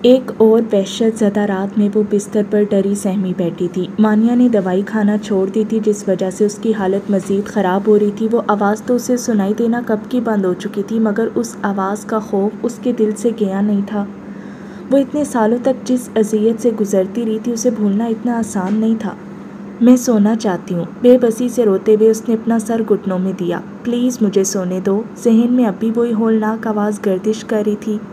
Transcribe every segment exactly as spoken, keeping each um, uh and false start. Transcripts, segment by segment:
ایک اور وحشت زدہ رات میں وہ بستر پر ڈری سہمی بیٹھی تھی۔ مانیہ نے دوائی کھانا چھوڑ دی تھی جس وجہ سے اس کی حالت مزید خراب ہو رہی تھی۔ وہ آواز تو اسے سنائی دینا کب کی بند ہو چکی تھی، مگر اس آواز کا خوف اس کے دل سے گیا نہیں تھا۔ وہ اتنے سالوں تک جس اذیت سے گزرتی رہی تھی اسے بھولنا اتنا آسان نہیں تھا۔ میں سونا چاہتی ہوں، بے بسی سے روتے ہوئے اس نے اپنا سر گھٹنوں میں دیا۔ پلیز مجھے سونے دو۔ ذہن میں اب بھی وہی ہولناک آواز گردش کر رہی تھی۔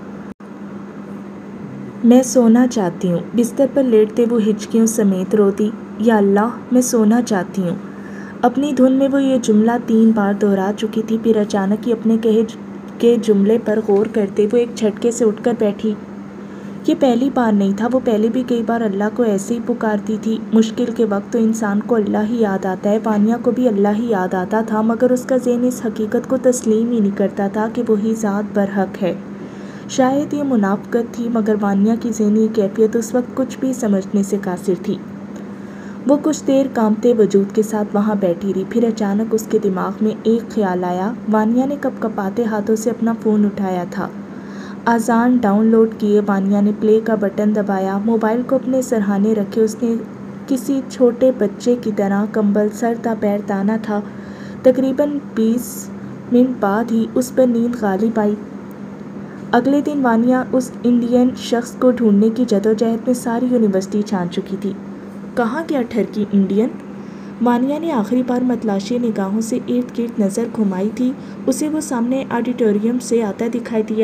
میں سونا چاہتی ہوں۔ بستر پر لیٹتے وہ ہچکیوں سمیت رو دی۔ یا اللہ، میں سونا چاہتی ہوں۔ اپنی دھن میں وہ یہ جملہ تین بار دہرا چکی تھی، پھر اچانک ہی اپنے کہے کے جملے پر غور کرتے وہ ایک جھٹکے سے اٹھ کر بیٹھی۔ یہ پہلی بار نہیں تھا، وہ پہلے بھی کئی بار اللہ کو ایسے ہی پکارتی تھی۔ مشکل کے وقت تو انسان کو اللہ ہی یاد آتا ہے۔ وانیہ کو بھی اللہ ہی یاد آتا تھا، مگر اس کا ذہن اس حقیقت کو تسلیم ہی نہیں کرتا تھا کہ وہی ذات برحق ہے۔ شاید یہ منافقت تھی، مگر وانیہ کی ذہنی کیفیت اس وقت کچھ بھی سمجھنے سے قاصر تھی۔ وہ کچھ دیر کانپتے وجود کے ساتھ وہاں بیٹھی رہی، پھر اچانک اس کے دماغ میں ایک خیال آیا۔ وانیہ نے کپ کپاتے ہاتھوں سے اپنا فون اٹھایا تھا۔ آذان ڈاؤن لوڈ کیے، وانیہ نے پلے کا بٹن دبایا، موبائل کو اپنے سرہانے رکھے اس نے کسی چھوٹے بچے کی طرح کمبل سر تا پیر تانا تھا۔ تقریباً بیس منٹ بعد ہی اس پر نیند غالب آئی۔ اگلے دن وانیہ اس انڈین شخص کو ڈھونڈنے کی جدوجہد میں ساری یونیورسٹی چھان چکی تھی۔ کہاں گیا ٹھرکی انڈین؟ وانیہ نے آخری بار متلاشی نگاہوں سے ارد گرد نظر گھمائی تھی۔ اسے وہ سامنے آڈیٹوریم سے آتا دکھائی دیا۔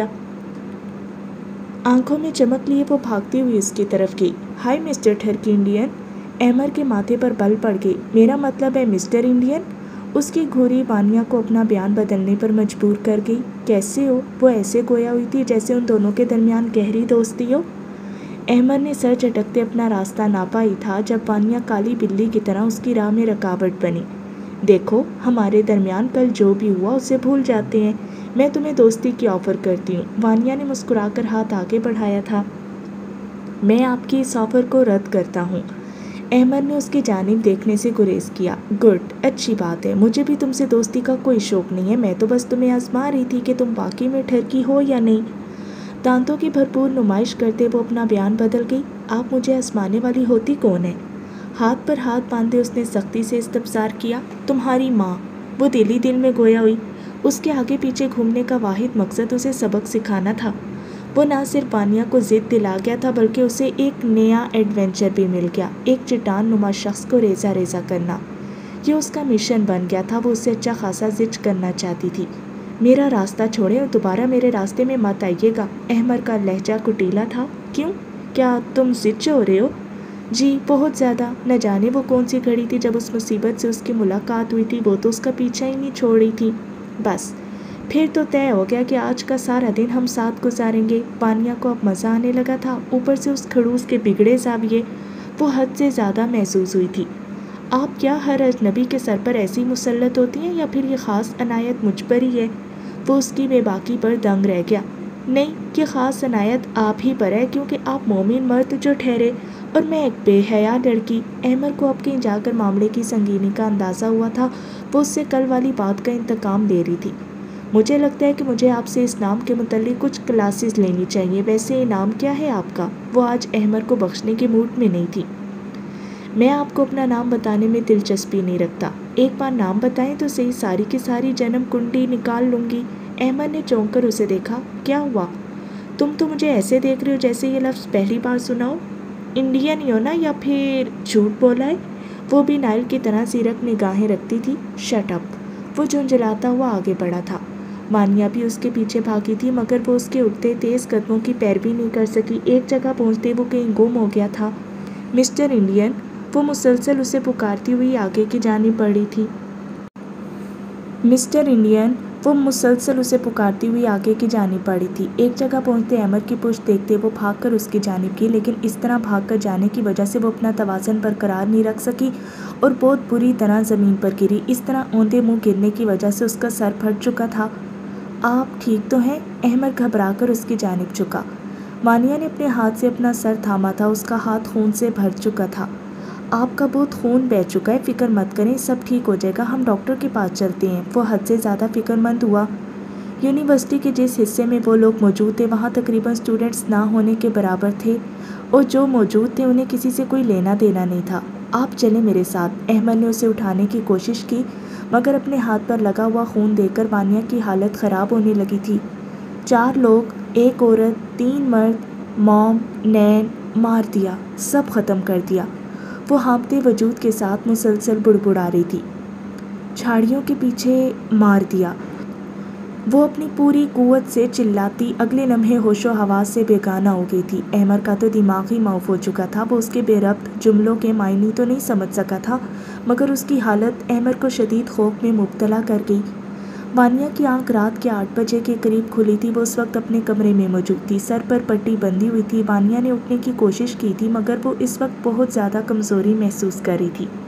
آنکھوں میں چمک لیے وہ بھاگتی ہوئی اس کی طرف گئی۔ ہائی مسٹر ٹھرکی انڈین۔ احمر کے ماتھے پر بل پڑ گئی۔ میرا مطلب ہے مسٹر انڈین۔ اس کی گھوری وانیہ کو اپنا بیان بدلنے پر مجبور کر گئی۔ کیسے ہو؟ وہ ایسے گویا ہوئی تھی جیسے ان دونوں کے درمیان گہری دوستی ہو۔ احمر نے سر جھٹکتے اپنا راستہ ناپا ہی تھا جب وانیہ کالی بلی کی طرح اس کی راہ میں رکاوٹ بنی۔ دیکھو، ہمارے درمیان کل جو بھی ہوا اسے بھول جاتے ہیں۔ میں تمہیں دوستی کی آفر کرتی ہوں۔ وانیہ نے مسکرا کر ہاتھ آگے بڑھایا تھا۔ میں آپ کی اس آفر کو رد کرتا ہوں۔ احمر نے اس کی جانب دیکھنے سے گریز کیا۔ گڈ، اچھی بات ہے۔ مجھے بھی تم سے دوستی کا کوئی شوق نہیں ہے، میں تو بس تمہیں آزما رہی تھی کہ تم واقعی میں ٹھرکی ہو یا نہیں۔ دانتوں کی بھرپور نمائش کرتے وہ اپنا بیان بدل گئی۔ آپ مجھے آزمانے والی ہوتی کون ہے؟ ہاتھ پر ہاتھ باندھے اس نے سختی سے استفسار کیا۔ تمہاری ماں۔ وہ دل ہی دل میں گویا ہوئی۔ اس کے آگے پیچھے گھومنے کا واحد مقصد اسے سبق سکھانا تھا۔ وہ نہ صرف وانیہ کو ضد دلا گیا تھا بلکہ اسے ایک نیا ایڈونچر بھی مل گیا، ایک چٹان نما شخص کو ریزہ ریزہ کرنا۔ یہ اس کا مشن بن گیا تھا۔ وہ اسے اچھا خاصا زج کرنا چاہتی تھی۔ میرا راستہ چھوڑیں اور دوبارہ میرے راستے میں مت آئیے گا۔ احمر کا لہجہ کٹیلا تھا۔ کیوں؟ کیا تم زج ہو رہے ہو؟ جی، بہت زیادہ۔ نہ جانے وہ کون سی گھڑی تھی جب اس مصیبت سے اس کی ملاقات ہوئی تھی، وہ تو اس کا پیچھا ہی نہیں چھوڑ رہی تھی۔ بس پھر تو طے ہو گیا کہ آج کا سارا دن ہم ساتھ گزاریں گے۔ وانیہ کو اب مزہ آنے لگا تھا، اوپر سے اس کھڑوس کے بگڑے زاویے وہ حد سے زیادہ محسوس ہوئی تھی۔ آپ کیا ہر اجنبی کے سر پر ایسی مسلط ہوتی ہیں یا پھر یہ خاص عنایت مجھ پر ہی ہے؟ وہ اس کی بے باکی پر دنگ رہ گیا۔ نہیں، یہ خاص عنایت آپ ہی پر ہے کیونکہ آپ مومن مرد جو ٹھہرے اور میں ایک بے حیا لڑکی۔ احمر کو اب کہیں جا کر معاملے کی سنگینی کا اندازہ ہوا تھا۔ وہ اس سے کل والی بات کا انتقام لے رہی تھی۔ مجھے لگتا ہے کہ مجھے آپ سے اس نام کے متعلق کچھ کلاسز لینی چاہیے۔ ویسے یہ نام کیا ہے آپ کا؟ وہ آج احمر کو بخشنے کے موڈ میں نہیں تھی۔ میں آپ کو اپنا نام بتانے میں دلچسپی نہیں رکھتا۔ ایک بار نام بتائیں تو صحیح، ساری کی ساری جنم کنڈی نکال لوں گی۔ احمر نے چونک کر اسے دیکھا۔ کیا ہوا؟ تم تو مجھے ایسے دیکھ رہے ہو جیسے یہ لفظ پہلی بار سنا ہو۔ انڈین ہی ہو نا، یا پھر جھوٹ بولا ہے؟ وہ بھی نائل کی طرح زیرک نگاہیں رکھتی تھی۔ Shut up. وہ جھنجھلاتا ہوا آگے بڑھا تھا۔ وانیہ بھی اس کے پیچھے بھاگی تھی مگر وہ اس کے اٹھتے تیز قدموں کی پیروی نہیں کر سکی۔ ایک جگہ پہنچتے وہ کہیں گم ہو گیا تھا۔ مسٹر انڈین، وہ مسلسل اسے پکارتی ہوئی آگے کی جانب بڑھی تھی۔ مسٹر انڈین، وہ مسلسل اسے پکارتی ہوئی آگے کی جانب بڑھی تھی۔ ایک جگہ پہنچتے احمر کی پشت دیکھتے وہ بھاگ کر اس کی جانب گئی، لیکن اس طرح بھاگ کر جانے کی وجہ سے وہ اپنا توازن برقرار نہیں رکھ سکی اور بہت بری طرح زمین پر گری۔ اس طرح اوندے منہ گرنے کی وجہ سے اس کا سر پھٹ چکا تھا۔ آپ ٹھیک تو ہیں؟ احمر گھبرا کر اس کی جانب جھکا۔ وانیہ نے اپنے ہاتھ سے اپنا سر تھاما تھا، اس کا ہاتھ خون سے بھر چکا تھا۔ آپ کا بہت خون بہہ چکا ہے، فکر مت کریں، سب ٹھیک ہو جائے گا، ہم ڈاکٹر کے پاس چلتے ہیں۔ وہ حد سے زیادہ فکر مند ہوا۔ यूनिवर्सिटी के जिस हिस्से में वो लोग मौजूद थे वहाँ तकरीबन स्टूडेंट्स ना होने के बराबर थे, और जो मौजूद थे उन्हें किसी से कोई लेना देना नहीं था। आप चले मेरे साथ। अहमद ने उसे उठाने की कोशिश की, मगर अपने हाथ पर लगा हुआ खून देखकर वानिया की हालत ख़राब होने लगी थी। चार लोग, एक औरत, तीन मर्द, मॉम, नैन, मार दिया, सब ख़त्म कर दिया। वो हाँफते वजूद के साथ मुसलसल बुड़बुड़ा रही थी। झाड़ियों के पीछे मार दिया, वो अपनी पूरी कुव्वत से चिल्लाती अगले लम्हे होशो हवास से बेगाना हो गई थी। अहमद का तो दिमाग ही माफ हो चुका था। वो उसके बेरब्त जुमलों के मायने तो नहीं समझ सका था, मगर उसकी हालत अहमद को शदीद खौफ में मुब्तला कर गई। वानिया की आंख रात के आठ बजे के करीब खुली थी। वो उस वक्त अपने कमरे में मौजूद थी। सर पर पट्टी बंधी हुई थी। वानिया ने उठने की कोशिश की थी, मगर वो इस वक्त बहुत ज़्यादा कमज़ोरी महसूस कर रही थी।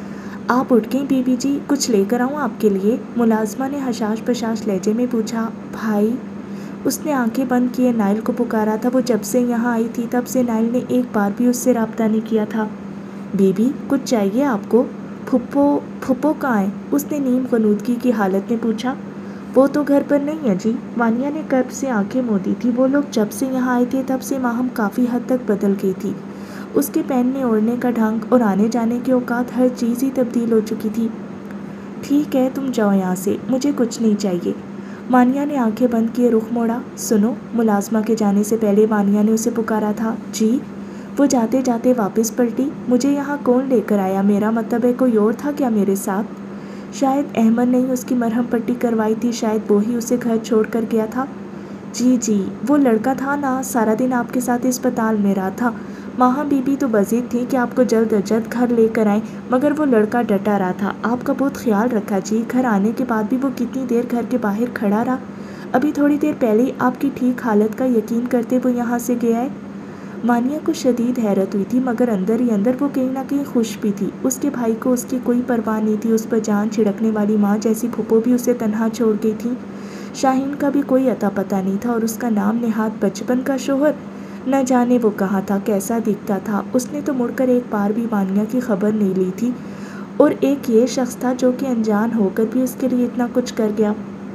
आप उठ गई बीबी जी, कुछ लेकर आऊँ आपके लिए? मुलाजमा ने हशाश बशाश लहजे में पूछा। भाई, उसने आंखें बंद किए नाइल को पुकारा था। वो जब से यहाँ आई थी तब से नाइल ने एक बार भी उससे रब्ता नहीं किया था। बीबी, कुछ चाहिए आपको? फुप्पो फुप्पो कहाँ है? उसने नीम गनूदगी की हालत में पूछा। वो तो घर पर नहीं है जी। वानिया ने कर्ब से आंखें मोदी थी। वो लोग जब से यहाँ आए थे तब से माहम काफ़ी हद तक बदल गई थी। उसके पहनने ओढ़ने का ढंग और आने जाने के औकात, हर चीज़ ही तब्दील हो चुकी थी। ठीक है, तुम जाओ यहाँ से, मुझे कुछ नहीं चाहिए। वानिया ने आंखें बंद किए रुख मोड़ा। सुनो, मुलाजमा के जाने से पहले वानिया ने उसे पुकारा था। जी। वो जाते जाते वापस पलटी। मुझे यहाँ कौन लेकर आया? मेरा मतलब है कोई और था क्या मेरे साथ? शायद अहमद ने ही उसकी मरहम पट्टी करवाई थी, शायद वो ही उसे घर छोड़ कर गया था। जी जी, वो लड़का था ना, सारा दिन आपके साथ अस्पताल में रहा था। माहा बीबी तो बजीद थी कि आपको जल्द अज जल्द घर लेकर आएं, मगर वो लड़का डटा रहा था। आपका बहुत ख्याल रखा जी। घर आने के बाद भी वो कितनी देर घर के बाहर खड़ा रहा। अभी थोड़ी देर पहले ही आपकी ठीक हालत का यकीन करते वो यहाँ से गया है। मानिया को शदीद हैरत हुई थी, मगर अंदर ही अंदर वो कहीं ना कहीं खुश भी थी। उसके भाई को उसकी कोई परवाह नहीं थी। उस पर जान छिड़कने वाली माँ जैसी फुप्पो भी उसे तन्हा छोड़ गई थी। शाहीन का भी कोई अता पता नहीं था, और उसका नाम नेहात बचपन का शोहर, न जाने वो कहाँ था, कैसा दिखता था। उसने तो मुड़कर एक बार भी वानिया की खबर नहीं ली थी, और एक ये शख्स था जो कि अनजान होकर भी उसके लिए इतना कुछ कर गया।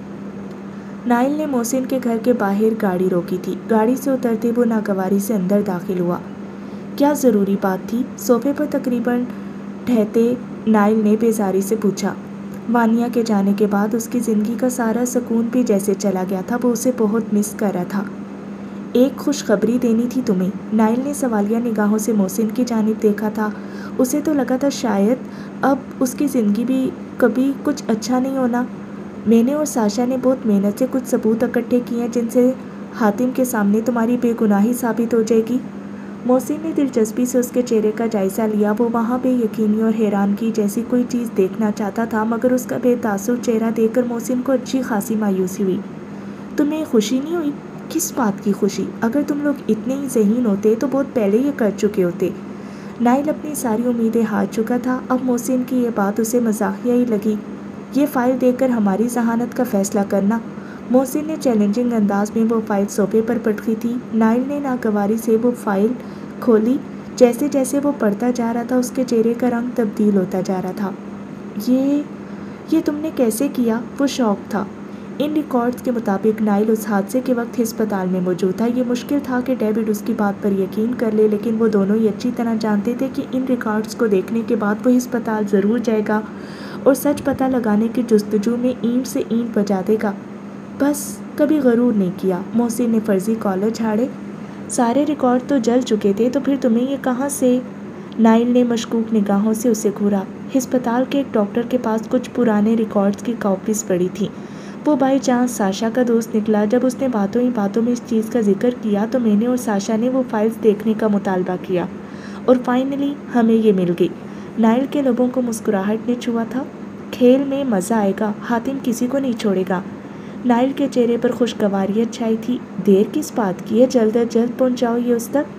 नाइल ने मोहसिन के घर के बाहर गाड़ी रोकी थी। गाड़ी से उतरते वो नागवारी से अंदर दाखिल हुआ। क्या ज़रूरी बात थी? सोफे पर तकरीबन ठहते नाइल ने बेजारी से पूछा। वानिया के जाने के बाद उसकी ज़िंदगी का सारा सुकून भी जैसे चला गया था। वो उसे बहुत मिस कर रहा था। एक खुशखबरी देनी थी तुम्हें। नाइल ने सवालिया निगाहों से मोहसिन की जानिब देखा था। उसे तो लगा था शायद अब उसकी ज़िंदगी भी कभी कुछ अच्छा नहीं होना। मैंने और साशा ने बहुत मेहनत से कुछ सबूत इकट्ठे किए हैं जिनसे हातिम के सामने तुम्हारी बेगुनाही साबित हो जाएगी। मोहसिन ने दिलचस्पी से उसके चेहरे का जायज़ा लिया। वो वहाँ बेयकीनी और हैरानगी जैसी कोई चीज़ देखना चाहता था, मगर उसका बेतासुर चेहरा देखकर मोहसिन को अच्छी खासी मायूसी हुई। तुम्हें खुशी नहीं हुई? किस बात की खुशी? अगर तुम लोग इतने ही ज़हीन होते तो बहुत पहले ये कर चुके होते। नाइल अपनी सारी उम्मीदें हार चुका था। अब मोहसिन की ये बात उसे मजाकिया ही लगी। ये फ़ाइल देकर हमारी जहानत का फ़ैसला करना। मोहसिन ने चैलेंजिंग अंदाज में वो फ़ाइल सोफे पर पटकी थी। नाइल ने नागवारी से वो फ़ाइल खोली। जैसे जैसे वो पढ़ता जा रहा था उसके चेहरे का रंग तब्दील होता जा रहा था। ये ये तुमने कैसे किया? वो शौक था। इन रिकॉर्ड्स के मुताबिक नाइल उस हादसे के वक्त अस्पताल में मौजूद था। ये मुश्किल था कि डेविड उसकी बात पर यकीन कर ले, लेकिन वो दोनों ही अच्छी तरह जानते थे कि इन रिकॉर्ड्स को देखने के बाद वो अस्पताल ज़रूर जाएगा और सच पता लगाने की जुस्तजू में ईंट से ईंट बजा देगा। बस कभी गरूर नहीं किया। मोहसिन ने फर्जी कॉलर झाड़े। सारे रिकॉर्ड तो जल चुके थे, तो फिर तुम्हें ये कहाँ से? नाइल ने मशकूक निगाहों से उसे घूरा। अस्पताल के एक डॉक्टर के पास कुछ पुराने रिकॉर्ड्स की कॉपीज पड़ी थी। वो बाई चांस साशा का दोस्त निकला। जब उसने बातों ही बातों में इस चीज़ का जिक्र किया तो मैंने और साशा ने वो फाइल्स देखने का मुतालबा किया, और फाइनली हमें ये मिल गई। नाइल के लबों को मुस्कुराहट ने छुआ था। खेल में मज़ा आएगा, हातिम किसी को नहीं छोड़ेगा। नाइल के चेहरे पर खुशगवारियत छाई थी। देर किस बात की है? जल्द अज जल्द पहुँचाओ ये उस तक।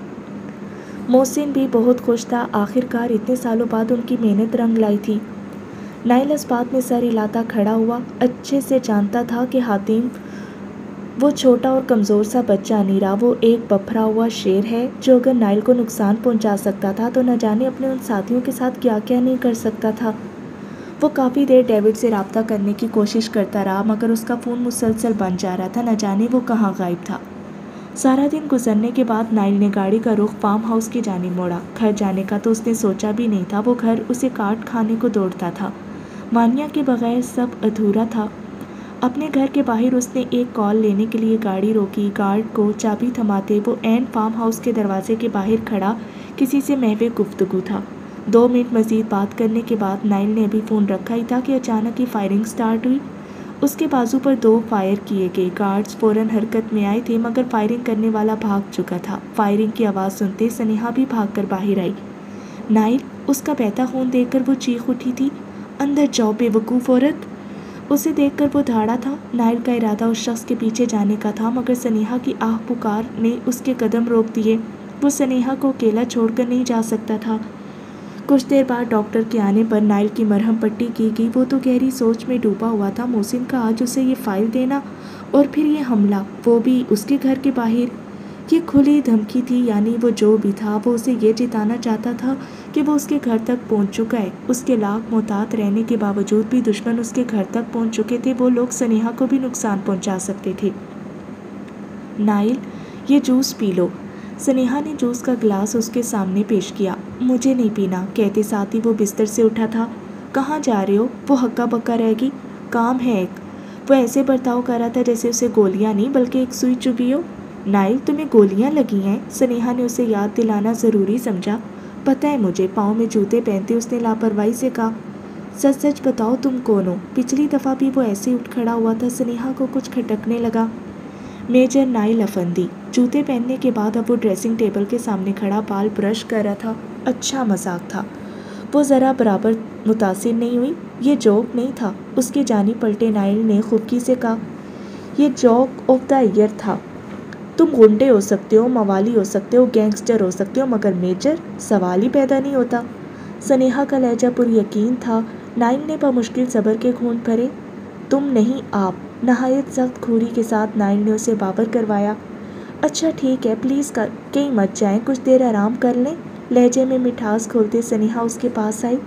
मोहसिन भी बहुत खुश था। आखिरकार इतने सालों बाद उनकी मेहनत रंग लाई थी। नाइल इस बात में सर हिलाता खड़ा हुआ। अच्छे से जानता था कि हातिम वो छोटा और कमज़ोर सा बच्चा नहीं रहा, वो एक बफरा हुआ शेर है जो अगर नाइल को नुकसान पहुंचा सकता था तो न जाने अपने उन साथियों के साथ क्या क्या नहीं कर सकता था। وہ کافی دیر ڈیوڈ سے رابطہ کرنے کی کوشش کرتا رہا مگر اس کا فون مسلسل بند جا رہا تھا، نہ جانے وہ کہاں غائب تھا۔ سارا دن گزرنے کے بعد نائل نے گاڑی کا رخ فارم ہاؤس کی جانب موڑا۔ گھر جانے کا تو اس نے سوچا بھی نہیں تھا، وہ گھر اسے کاٹ کھانے کو دوڑتا تھا۔ وانیا کے بغیر سب ادھورا تھا۔ اپنے گھر کے باہر اس نے ایک کال لینے کے لیے گاڑی روکی، گارڈ کو چابی تھماتے وہ این فارم ہاؤس کے دروازے کے باہر کھڑا کسی سے محو گفتگو تھا۔ دو منٹ مزید بات کرنے کے بعد نائل نے ابھی فون رکھا ہی تھا کہ اچانک ہی فائرنگ سٹارٹ ہوئی۔ اس کے بازو پر دو فائر کیے گئے۔ گارڈز فوراً حرکت میں آئے تھے مگر فائرنگ کرنے والا بھاگ چکا تھا۔ فائرنگ کی آواز سنتے سنیہا بھی بھاگ کر باہر آئی۔ نائل، اس کا بہتا خون دیکھ کر وہ چیخ اٹھی تھی، اندر جاؤ بے وقوف عورت! اسے دیکھ کر وہ دھاڑا تھا۔ نائل کا ارادہ اس شخص کے پیچھے جانے کا تھا مگر سنیہا کی آہ پکار نے اس کے قدم روک دیے۔ وہ سنیہا کو اکیلا چھوڑ کر نہیں جا سکتا تھا۔ کچھ دیر بعد ڈاکٹر کے آنے پر نائل کی مرہم پٹی کی گئی۔ وہ تو گہری سوچ میں ڈوبا ہوا تھا۔ محسن کا آج اسے یہ فائل دینا اور پھر یہ حملہ، وہ بھی اس کے گھر کے باہر، یہ کھلی دھمکی تھی۔ یعنی وہ جو بھی تھا وہ اسے یہ جتانا چاہتا تھا کہ وہ اس کے گھر تک پہنچ چکا ہے۔ اس کے لاکھ محتاط رہنے کے باوجود بھی دشمن اس کے گھر تک پہنچ چکے تھے۔ وہ لوگ سنیہا کو بھی نقصان پہنچا سکتے تھے۔ نائل، یہ جوس پی لو۔ سنیہا نے جوس کا گلاس اس کے سامنے پیش کیا۔ مجھے نہیں پینا، کہتے ساتھ ہی وہ بستر سے اٹھا تھا۔ کہاں جا رہے ہو؟ وہ ہکا بکا رہ گئی۔ کام ہے ایک۔ وہ ایسے برتاؤ کر رہا تھا جیسے اسے گولیاں نہیں بلکہ ایک سوئی چبھی ہو۔ نائل، تمہیں گولیاں لگی ہیں؟ سنیہا نے اسے یاد دلانا ضروری سمجھا۔ پتہ ہے مجھے، پاؤں میں جوتے پہنتے اس نے لاپرواہی سے کہا۔ سچ سچ بتاؤ تم کون ہو؟ پچھلی دفعہ بھی وہ ایسے اٹھ کھڑا ہوا تھا۔ سنیہا کو کچھ کھٹکنے لگا۔ میجر نائل افندی۔ جوتے پہننے کے بعد اب وہ ڈریسنگ ٹیبل کے سامنے کھڑا بال برش کر رہا تھا۔ اچھا مذاق تھا۔ وہ ذرا برابر متاثر نہیں ہوئی۔ یہ جوک نہیں تھا۔ اس کی جانب پلٹے نائل نے خفگی سے کہا، یہ جوک آف دا ایئر تھا۔ تم غنڈے ہو سکتے ہو، موالی ہو سکتے ہو، گینگسٹر ہو سکتے ہو مگر میجر؟ سوال ہی پیدا نہیں ہوتا۔ سنیہا کا لہجہ پر یقین تھا۔ نائل نے بمشکل صبر کے گھونٹ بھرے۔ تم نہیں، آپ۔ نہایت سخت کھوری کے ساتھ نائل نے اسے بابر کروایا۔ اچھا ٹھیک ہے، پلیز کہیں مت جائیں، کچھ دیر آرام کر لیں۔ لہجے میں مٹھاس کھولتے سنیہا اس کے پاس آئی۔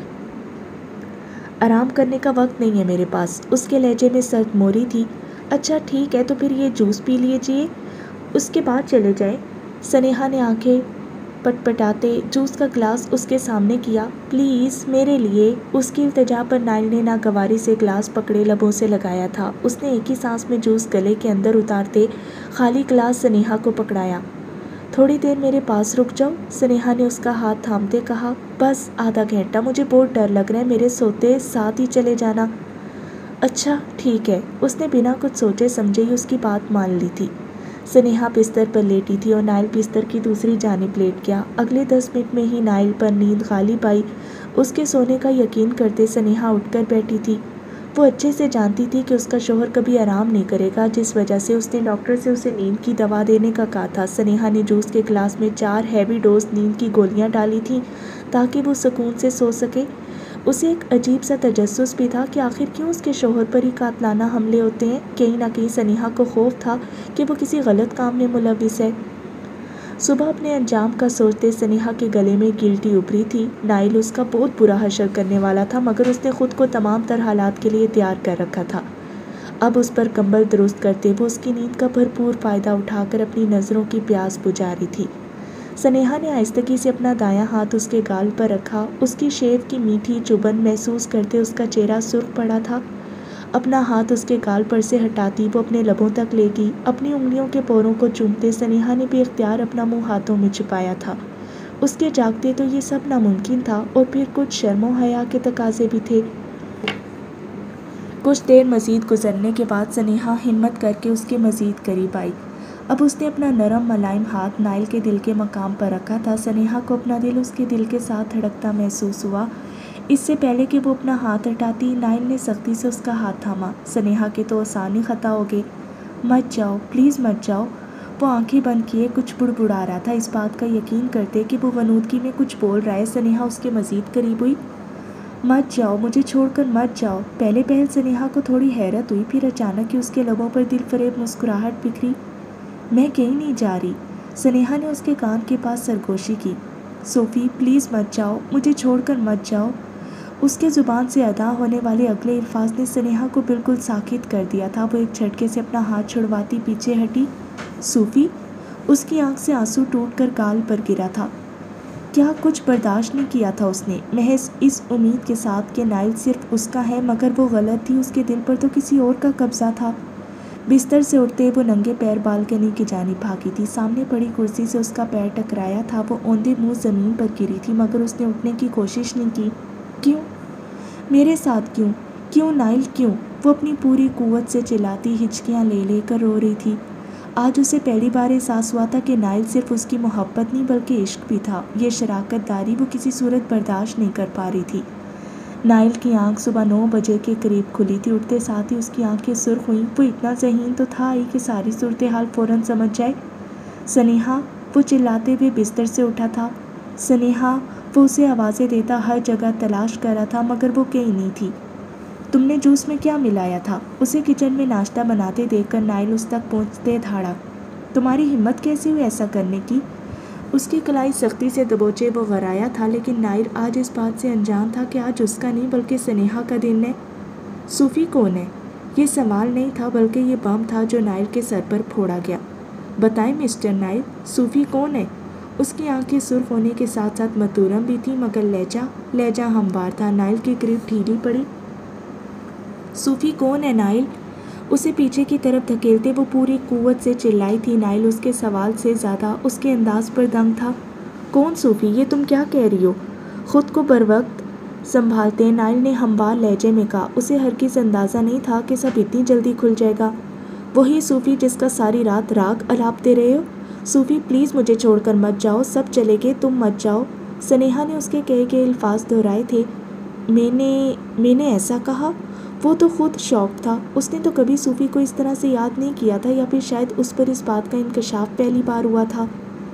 آرام کرنے کا وقت نہیں ہے میرے پاس۔ اس کے لہجے میں سرد موری تھی۔ اچھا ٹھیک ہے تو پھر یہ جوس پی لیجیے، اس کے بعد چلے جائیں۔ سنیہا نے آنکھیں پٹ پٹاتے جوس کا گلاس اس کے سامنے کیا۔ پلیز میرے لیے۔ اس کی التجا پر نائل نے ناگواری سے گلاس پکڑے لبوں سے لگایا تھا۔ اس نے ایک ہی سانس میں جوس گلے کے اندر اتارتے خالی گلاس سنیہا کو پکڑایا۔ تھوڑی دیر میرے پاس رک جاؤ، سنیہا نے اس کا ہاتھ تھامتے کہا۔ بس آدھا گھنٹہ، مجھے بہت ڈر لگ رہا ہے، میرے سوتے ساتھ ہی چلے جانا۔ اچھا ٹھیک ہے۔ اس نے بنا کچھ سوچے سمجھے ہی اس کی بات مان لی تھی۔ سنیہا بستر پر لیٹی تھی اور نائل بستر کی دوسری جانب لیٹ گیا۔ اگلے دس منٹ میں ہی نائل پر نیند غالب آئی۔ اس کے سونے کا یقین کرتے سنیہا اٹھ کر بیٹھی تھی۔ وہ اچھے سے جانتی تھی کہ اس کا شوہر کبھی آرام نہیں کرے گا، جس وجہ سے اس نے ڈاکٹر سے اسے نیند کی دوا دینے کا کہا تھا۔ سنیہا نے جوس کے گلاس میں چار ہیوی ڈوز نیند کی گولیاں ڈالی تھیں تاکہ وہ سکون سے سو سکے۔ اسے ایک عجیب سا تجسس بھی تھا کہ آخر کیوں اس کے شوہر پر ہی قاتلانہ حملے ہوتے ہیں۔ کہیں نہ کہیں سنیہا کو خوف تھا کہ وہ کسی غلط کام میں ملوث ہے۔ صبح اپنے انجام کا سوچتے سنیہا کے گلے میں گلٹی ابھری تھی۔ نائل اس کا بہت برا حشر کرنے والا تھا مگر اس نے خود کو تمام تر حالات کے لیے تیار کر رکھا تھا۔ اب اس پر کمبل درست کرتے وہ اس کی نیند کا بھرپور فائدہ اٹھا کر اپنی نظروں کی پیاس بجھا رہی تھی۔ سنیہا نے آہستگی سے اپنا دایاں ہاتھ اس کے گال پر رکھا۔ اس کی شیو کی میٹھی چبھن محسوس کرتے اس کا چہرہ سرخ پڑا تھا۔ اپنا ہاتھ اس کے گال پر سے ہٹاتی وہ اپنے لبوں تک لے گئی۔ اپنی انگلیوں کے پوروں کو چومتے سنیہا نے بے اختیار اپنا منہ ہاتھوں میں چھپایا تھا۔ اس کے جاگتے تو یہ سب ناممکن تھا اور پھر کچھ شرم و حیا کے تقاضے بھی تھے۔ کچھ دیر مزید گزرنے کے بعد سنیہا ہمت کر کے اس کے مزید قریب آئی۔ اب اس نے اپنا نرم ملائم ہاتھ نائل کے دل کے مقام پر رکھا تھا۔ سنیہا کو اپنا دل اس کے دل کے ساتھ دھڑکتا محسوس ہوا۔ اس سے پہلے کہ وہ اپنا ہاتھ ہٹاتی نائل نے سختی سے اس کا ہاتھ تھاما۔ سنیہا کے تو آسان ہی خطا ہو گئے۔ مت جاؤ، پلیز مت جاؤ۔ وہ آنکھیں بند کیے کچھ بڑبڑا رہا تھا۔ اس بات کا یقین کرتے کہ وہ غنودگی میں کچھ بول رہا ہے سنیہا اس کے مزید قریب ہوئی۔ مت جاؤ، مجھے چھوڑ کر مت جاؤ۔ پہلے پہل سنیہا کو تھوڑی حیرت ہوئی، پھر اچانک ہی اس کے لبوں پر دل فریب مسکراہٹ بکھری۔ میں کہیں نہیں جا رہی۔ سنیہا نے اس کے کان کے پاس سرگوشی کی۔ صوفی پلیز مت جاؤ، مجھے چھوڑ کر مت جاؤ۔ اس کے زبان سے ادا ہونے والے اگلے الفاظ نے سنیہا کو بالکل ساکت کر دیا تھا۔ وہ ایک جھٹکے سے اپنا ہاتھ چھڑواتی پیچھے ہٹی۔ صوفی؟ اس کی آنکھ سے آنسو ٹوٹ کر گال پر گرا تھا۔ کیا کچھ برداشت نہیں کیا تھا اس نے، محض اس امید کے ساتھ کہ نائل صرف اس کا ہے، مگر وہ غلط تھی، اس کے دل پر تو کسی اور کا قبضہ تھا۔ بستر سے اٹھتے وہ ننگے پیر بالکنی کی جانب بھاگی تھی۔ سامنے پڑی کرسی سے اس کا پیر ٹکرایا تھا۔ وہ اوندے منہ زمین پر گری تھی، مگر اس نے اٹھنے کی کوشش نہیں کی۔ کیوں میرے ساتھ؟ کیوں کیوں نائل کیوں؟ وہ اپنی پوری قوت سے چلاتی ہچکیاں لے لے کر رو رہی تھی۔ آج اسے پہلی بار احساس ہوا تھا کہ نائل صرف اس کی محبت نہیں بلکہ عشق بھی تھا۔ یہ شراکت داری وہ کسی صورت برداشت نہیں کر پا رہی تھی۔ نائل کی آنکھ صبح نو بجے کے قریب کھلی تھی۔ اٹھتے ساتھ ہی اس کی آنکھیں سرخ ہوئیں۔ وہ اتنا ذہین تو تھا ہی کہ ساری صورتحال فوراً سمجھ جائے۔ سنیہا! وہ چلاتے ہوئے بستر سے اٹھا تھا۔ سنیہا! وہ اسے آوازیں دیتا ہر جگہ تلاش کر رہا تھا، مگر وہ کہیں نہیں تھی۔ تم نے جوس میں کیا ملایا تھا؟ اسے کچن میں ناشتہ بناتے دیکھ کر نائل اس تک پہنچتے دھاڑا۔ تمہاری ہمت کیسے ہوئی ایسا کرنے کی؟ اس کی کلائی سختی سے دبوچے وہ غرایا تھا، لیکن نائل آج اس بات سے انجان تھا کہ آج اس کا نہیں بلکہ سنیہا کا دن ہے۔ صوفی کون ہے؟ یہ سوال نہیں تھا بلکہ یہ بم تھا جو نائل کے سر پر پھوڑا گیا۔ بتائیں مسٹر نائل، صوفی کون ہے؟ اس کی آنکھیں سرخ ہونے کے ساتھ ساتھ متورم بھی تھی، مگر لہجہ لہجہ ہموار تھا۔ نائل کی گریپ ڈھیلی پڑی۔ صوفی کون ہے نائل؟ اسے پیچھے کی طرف دھکیلتے وہ پوری قوت سے چلائی تھی۔ نائل اس کے سوال سے زیادہ اس کے انداز پر دنگ تھا۔ کون صوفی؟ یہ تم کیا کہہ رہی ہو؟ خود کو بروقت سنبھالتے نائل نے ہموار لہجے میں کہا۔ اسے ہرگز اندازہ نہیں تھا کہ سب اتنی جلدی کھل جائے گا۔ وہی صوفی جس کا ساری رات راگ الاپتے رہے ہو؟ صوفی پلیز مجھے چھوڑ کر مت جاؤ، سب چلے گئے، تم مت جاؤ۔ سنیہا نے اس کے کہے گئے الفاظ دہرائے تھے۔ میں نے میں نے ایسا کہا؟ وہ تو خود شاک تھا۔ اس نے تو کبھی صوفی کو اس طرح سے یاد نہیں کیا تھا، یا پھر شاید اس پر اس بات کا انکشاف پہلی بار ہوا تھا۔